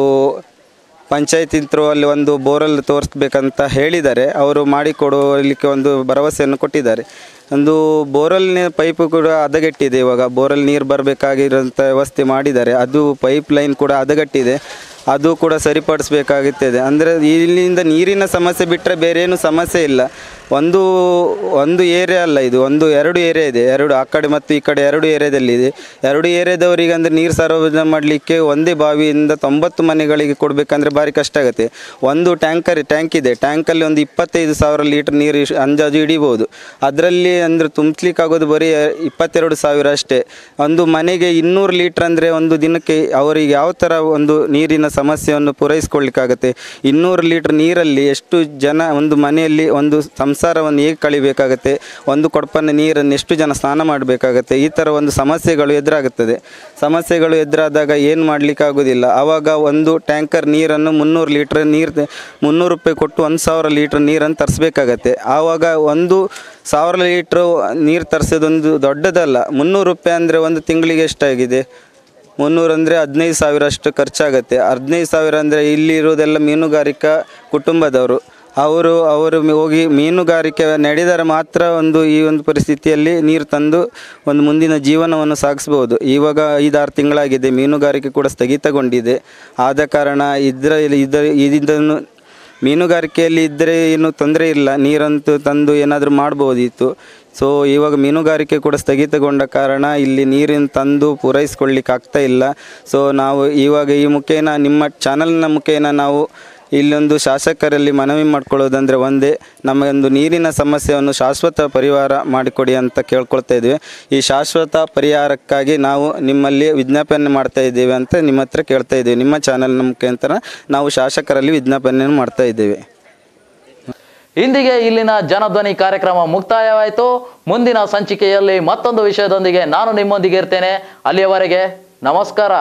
Speaker 19: ಪಂಚಾಯತಿ ಥ್ರೂ ಅಲ್ಲಿ ಬೋರ್ವೆಲ್ ತೋರಿಸ್ಬೇಕಂತ ಹೇಳಿದ್ದಾರೆ. ಅವರು ಮಾಡಿಕೊಡಲಿಕ್ಕೆ ಭರವಸೆಯನ್ನು ಕೊಟ್ಟಿದ್ದಾರೆ. ಬೋರ್ವೆಲ್ ಪೈಪು ಕೂಡ ಹದಗೆಟ್ಟಿದೆ. ಇವಾಗ ಬೋರ್ವೆಲ್ ನೀರು ಬರಬೇಕಾಗಿರೋಂಥ ವ್ಯವಸ್ಥೆ ಮಾಡಿದ್ದಾರೆ. ಅದು ಪೈಪ್ ಲೈನ್ ಕೂಡ ಹದಗೆಟ್ಟಿದೆ. ಅದು ಕೂಡ ಸರಿಪಡಿಸಬೇಕಾಗುತ್ತದೆ. ಅಂದರೆ ಇಲ್ಲಿಂದ ನೀರಿನ ಸಮಸ್ಯೆ ಬಿಟ್ಟರೆ ಬೇರೆ ಏನು ಸಮಸ್ಯೆ ಇಲ್ಲ. ಒಂದು ಏರಿಯಾ ಅಲ್ಲ ಇದು, 2 ಏರಿಯಾ ಇದೆ. ಆ ಕಡೆ ಮತ್ತು ಈ ಕಡೆ 2 ಏರಿಯಾದಲ್ಲಿದೆ. 2 ಏರಿಯಾದವರಿಗೆ ಅಂದರೆ ನೀರು ಸರಬರಾಜು ಮಾಡಲಿಕ್ಕೆ ಒಂದೇ ಬಾವಿಯಿಂದ 90 ಮನೆಗಳಿಗೆ ಕೊಡಬೇಕಂದ್ರೆ ಭಾರಿ ಕಷ್ಟ ಆಗುತ್ತೆ. ಒಂದು ಟ್ಯಾಂಕ್ ಇದೆ. ಟ್ಯಾಂಕಲ್ಲಿ 25,000 ಲೀಟರ್ ನೀರು ಅಂದಾಜು ಹಿಡಿಬೋದು. ಅದರಲ್ಲಿ ಅಂದರೆ ತುಂಬಿಸ್ಲಿಕ್ಕಾಗೋದು ಬರೀ 22,000 ಅಷ್ಟೇ. ಒಂದು ಮನೆಗೆ 200 ಲೀಟ್ರ್ ಅಂದರೆ ಒಂದು ದಿನಕ್ಕೆ ಅವರಿಗೆ ಯಾವ ಥರ ನೀರಿನ ಸಮಸ್ಯೆಯನ್ನು ಪೂರೈಸ್ಕೊಳ್ಳಿಕ್ಕಾಗತ್ತೆ? 200 ಲೀಟರ್ ನೀರಲ್ಲಿ ಎಷ್ಟು ಜನ ಒಂದು ಮನೆಯಲ್ಲಿ ಒಂದು ಸಂಸಾರ ಸಂಸಾರವನ್ನು ಹೇಗೆ ಕಳಿಬೇಕಾಗತ್ತೆ, ಒಂದು ಕೊಡಪನ್ನ ನೀರನ್ನು ಎಷ್ಟು ಜನ ಸ್ನಾನ ಮಾಡಬೇಕಾಗತ್ತೆ, ಈ ಥರ ಒಂದು ಸಮಸ್ಯೆಗಳು ಎದುರಾಗುತ್ತದೆ. ಸಮಸ್ಯೆಗಳು ಎದುರಾದಾಗ ಏನು ಮಾಡಲಿಕ್ಕಾಗೋದಿಲ್ಲ. ಆವಾಗ ಒಂದು ಟ್ಯಾಂಕರ್ ನೀರನ್ನು 300 ಲೀಟ್ರ್ ನೀರು 300 ರೂಪಾಯಿ ಕೊಟ್ಟು 1000 ಲೀಟ್ರ್ ನೀರನ್ನು ತರಿಸ್ಬೇಕಾಗತ್ತೆ. ಆವಾಗ 1000 ಲೀಟ್ರ್ ನೀರು ತರಿಸೋದೊಂದು ದೊಡ್ಡದಲ್ಲ. 300 ರೂಪಾಯಿ ಅಂದರೆ ಒಂದು ತಿಂಗಳಿಗೆ ಎಷ್ಟಾಗಿದೆ? 300 ಅಂದರೆ 15,000 ಅಷ್ಟು ಖರ್ಚಾಗತ್ತೆ. 15,000 ಅಂದರೆ ಇಲ್ಲಿರೋದೆಲ್ಲ ಮೀನುಗಾರಿಕಾ ಕುಟುಂಬದವರು. ಅವರು ಹೋಗಿ ಮೀನುಗಾರಿಕೆ ನಡೆದರೆ ಮಾತ್ರ ಈ ಒಂದು ಪರಿಸ್ಥಿತಿಯಲ್ಲಿ ನೀರು ತಂದು ಒಂದು ಮುಂದಿನ ಜೀವನವನ್ನು ಸಾಗಿಸ್ಬೋದು. ಇವಾಗ 5-6 ತಿಂಗಳಾಗಿದೆ, ಮೀನುಗಾರಿಕೆ ಕೂಡ ಸ್ಥಗಿತಗೊಂಡಿದೆ. ಆದ ಕಾರಣ ಇದನ್ನು ಮೀನುಗಾರಿಕೆಯಲ್ಲಿ ಇದ್ದರೆ ಏನು ತೊಂದರೆ ಇಲ್ಲ, ನೀರಂತೂ ತಂದು ಏನಾದರೂ ಮಾಡ್ಬೋದಿತ್ತು. ಸೊ ಇವಾಗ ಮೀನುಗಾರಿಕೆ ಕೂಡ ಸ್ಥಗಿತಗೊಂಡ ಕಾರಣ ಇಲ್ಲಿ ನೀರಿನ ತಂದು ಪೂರೈಸ್ಕೊಳ್ಳಿಕ್ಕೆ ಆಗ್ತಾ ಇಲ್ಲ. ಸೊ ನಾವು ಇವಾಗ ಈ ಮುಖೇನ ನಿಮ್ಮ ಚಾನಲ್ನ ಮುಖೇನ ನಾವು ಇಲ್ಲೊಂದು ಶಾಸಕರಲ್ಲಿ ಮನವಿ ಮಾಡ್ಕೊಳ್ಳೋದಂದರೆ ಒಂದೇ, ನಮಗೊಂದು ನೀರಿನ ಸಮಸ್ಯೆಯನ್ನು ಶಾಶ್ವತ ಪರಿಹಾರ ಮಾಡಿಕೊಡಿ ಅಂತ ಕೇಳ್ಕೊಳ್ತಾ ಇದ್ದೀವಿ. ಈ ಶಾಶ್ವತ ಪರಿಹಾರಕ್ಕಾಗಿ ನಾವು ನಿಮ್ಮಲ್ಲಿ ವಿಜ್ಞಾಪನೆ ಮಾಡ್ತಾ ಇದ್ದೇವೆ ಅಂತ ನಿಮ್ಮ ಹತ್ರ ಕೇಳ್ತಾ ಇದ್ದೀವಿ. ನಿಮ್ಮ ಚಾನಲ್ನ ಮುಖಾಂತರ ನಾವು ಶಾಸಕರಲ್ಲಿ ವಿಜ್ಞಾಪನೆಯನ್ನು ಮಾಡ್ತಾ ಇದ್ದೇವೆ.
Speaker 1: ಇಂದಿಗೆ ಇಲ್ಲಿನ ಜನಧ್ವನಿ ಕಾರ್ಯಕ್ರಮ ಮುಕ್ತಾಯವಾಯಿತು. ಮುಂದಿನ ಸಂಚಿಕೆಯಲ್ಲಿ ಮತ್ತೊಂದು ವಿಷಯದೊಂದಿಗೆ ನಾನು ನಿಮ್ಮೊಂದಿಗೆ ಇರ್ತೇನೆ. ಅಲ್ಲಿಯವರೆಗೆ ನಮಸ್ಕಾರ.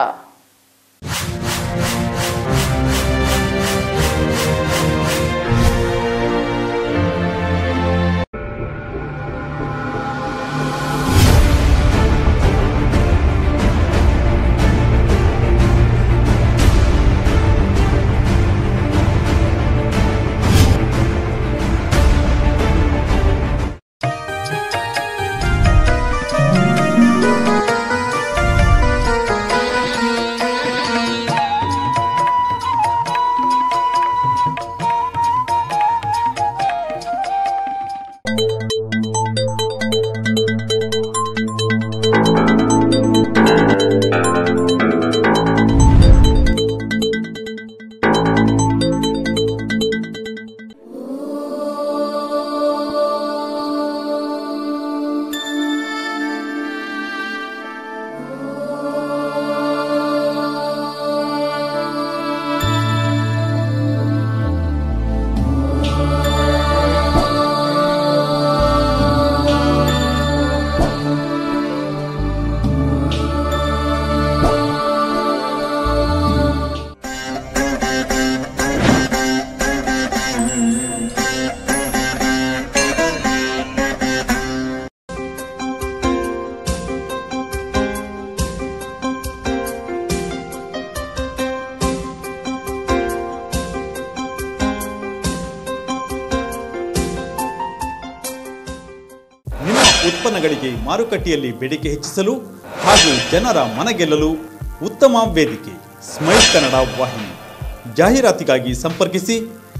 Speaker 10: ಉತ್ಪನ್ನಗಳಿಗೆ ಮಾರುಕಟ್ಟೆಯಲ್ಲಿ ಬೇಡಿಕೆ ಹೆಚ್ಚಿಸಲು ಹಾಗೂ ಜನರ ಮನಗೆಲ್ಲಲು ಉತ್ತಮ ವೇದಿಕೆ ಸ್ಮೈಲ್ ಕನ್ನಡ ವಾಹಿನಿ. ಜಾಹೀರಾತಿಗಾಗಿ ಸಂಪರ್ಕಿಸಿ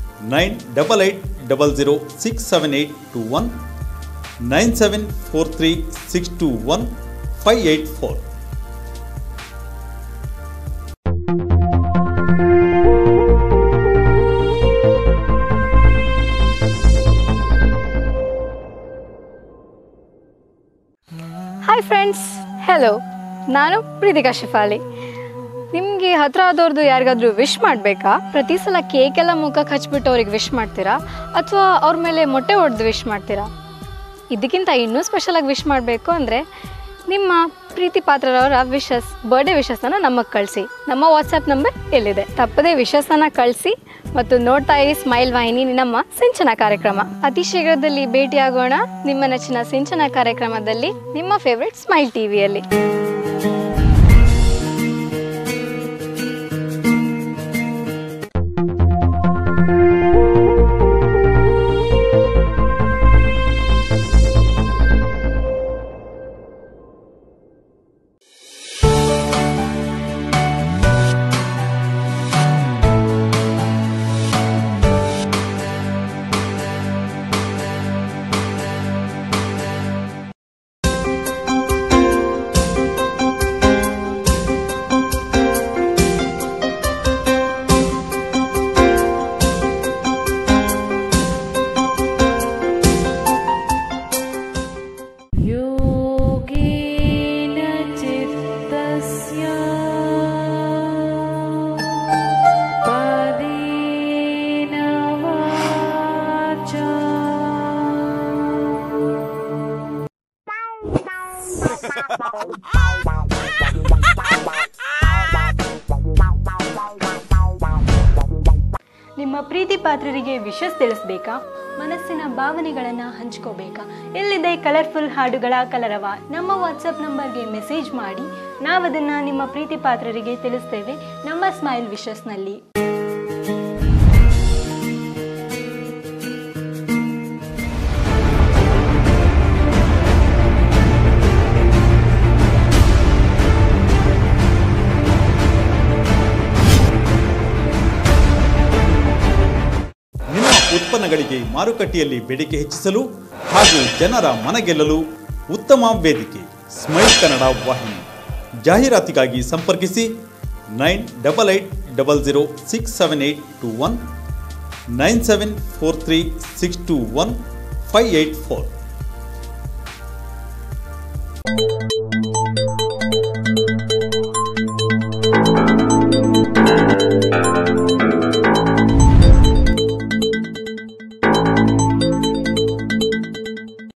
Speaker 10: 9880067821 9743621584.
Speaker 11: ಹಾಯ್ ಫ್ರೆಂಡ್ಸ್, ಹೆಲೋ, ನಾನು ಪ್ರೀತಿಕಾ ಶಿಫಾಲಿ. ನಿಮಗೆ ಹತ್ರ ಆದವ್ರದ್ದು ಯಾರಿಗಾದ್ರೂ ವಿಶ್ ಮಾಡಬೇಕಾ? ಪ್ರತಿ ಸಲ ಕೇಕೆಲ್ಲ ಮುಖಕ್ಕೆ ಹಚ್ಬಿಟ್ಟು ಅವ್ರಿಗೆ ವಿಶ್ ಮಾಡ್ತೀರಾ ಅಥವಾ ಅವ್ರ ಮೇಲೆ ಮೊಟ್ಟೆ ಹೊಡೆದು ವಿಶ್ ಮಾಡ್ತೀರಾ? ಇದಕ್ಕಿಂತ ಇನ್ನೂ ಸ್ಪೆಷಲಾಗಿ ವಿಶ್ ಮಾಡಬೇಕು ಅಂದರೆ ನಿಮ್ಮ ಪ್ರೀತಿ ಪಾತ್ರರವರ ಬರ್ಡೇ ವಿಶಸ್ಸನ್ನು ನಮಗೆ ಕಳಿಸಿ. ನಮ್ಮ ವಾಟ್ಸಪ್ ನಂಬರ್ ಎಲ್ಲಿದೆ. ತಪ್ಪದೇ ವಿಶಸ್ಸನ್ನು ಕಳಿಸಿ ಮತ್ತು ನೋಡ್ತಾ ಇರಿ ಸ್ಮೈಲ್ ವಾಹಿನಿ, ನಮ್ಮ ಸಿಂಚನ ಕಾರ್ಯಕ್ರಮ. ಅತಿ ಶೀಘ್ರದಲ್ಲಿ ಭೇಟಿಯಾಗೋಣ ನಿಮ್ಮ ನೆಚ್ಚಿನ ಸಿಂಚನ ಕಾರ್ಯಕ್ರಮದಲ್ಲಿ, ನಿಮ್ಮ ಫೇವ್ರೆಟ್ ಸ್ಮೈಲ್ ಟಿವಿಯಲ್ಲಿ.
Speaker 20: ಪ್ರೀತಿ ಪಾತ್ರರಿಗೆ ವಿಶಸ್ ತಿಳಿಸ್ಬೇಕಾ? ಮನಸ್ಸಿನ ಭಾವನೆಗಳನ್ನು ಹಂಚ್ಕೋಬೇಕಾ? ಎಲ್ಲಿದೆ ಕಲರ್ಫುಲ್ ಹಾಡುಗಳ ಕಲರವ? ನಮ್ಮ ವಾಟ್ಸಪ್ ನಂಬರ್ಗೆ ಮೆಸೇಜ್ ಮಾಡಿ, ನಾವದನ್ನು ನಿಮ್ಮ ಪ್ರೀತಿ ಪಾತ್ರರಿಗೆ ತಿಳಿಸ್ತೇವೆ ನಮ್ಮ ಸ್ಮೈಲ್ ವಿಶಸ್ನಲ್ಲಿ.
Speaker 10: ಉತ್ಪನ್ನಗಳಿಗೆ ಮಾರುಕಟ್ಟೆಯಲ್ಲಿ ಬೇಡಿಕೆ ಹೆಚ್ಚಿಸಲು ಹಾಗೂ ಜನರ ಮನಗೆಲ್ಲಲು ಉತ್ತಮ ವೇದಿಕೆ ಸ್ಮೈಲ್ ಕನ್ನಡ ವಾಹಿನಿ. ಜಾಹೀರಾತಿಗಾಗಿ ಸಂಪರ್ಕಿಸಿ 9880067821 9743621584.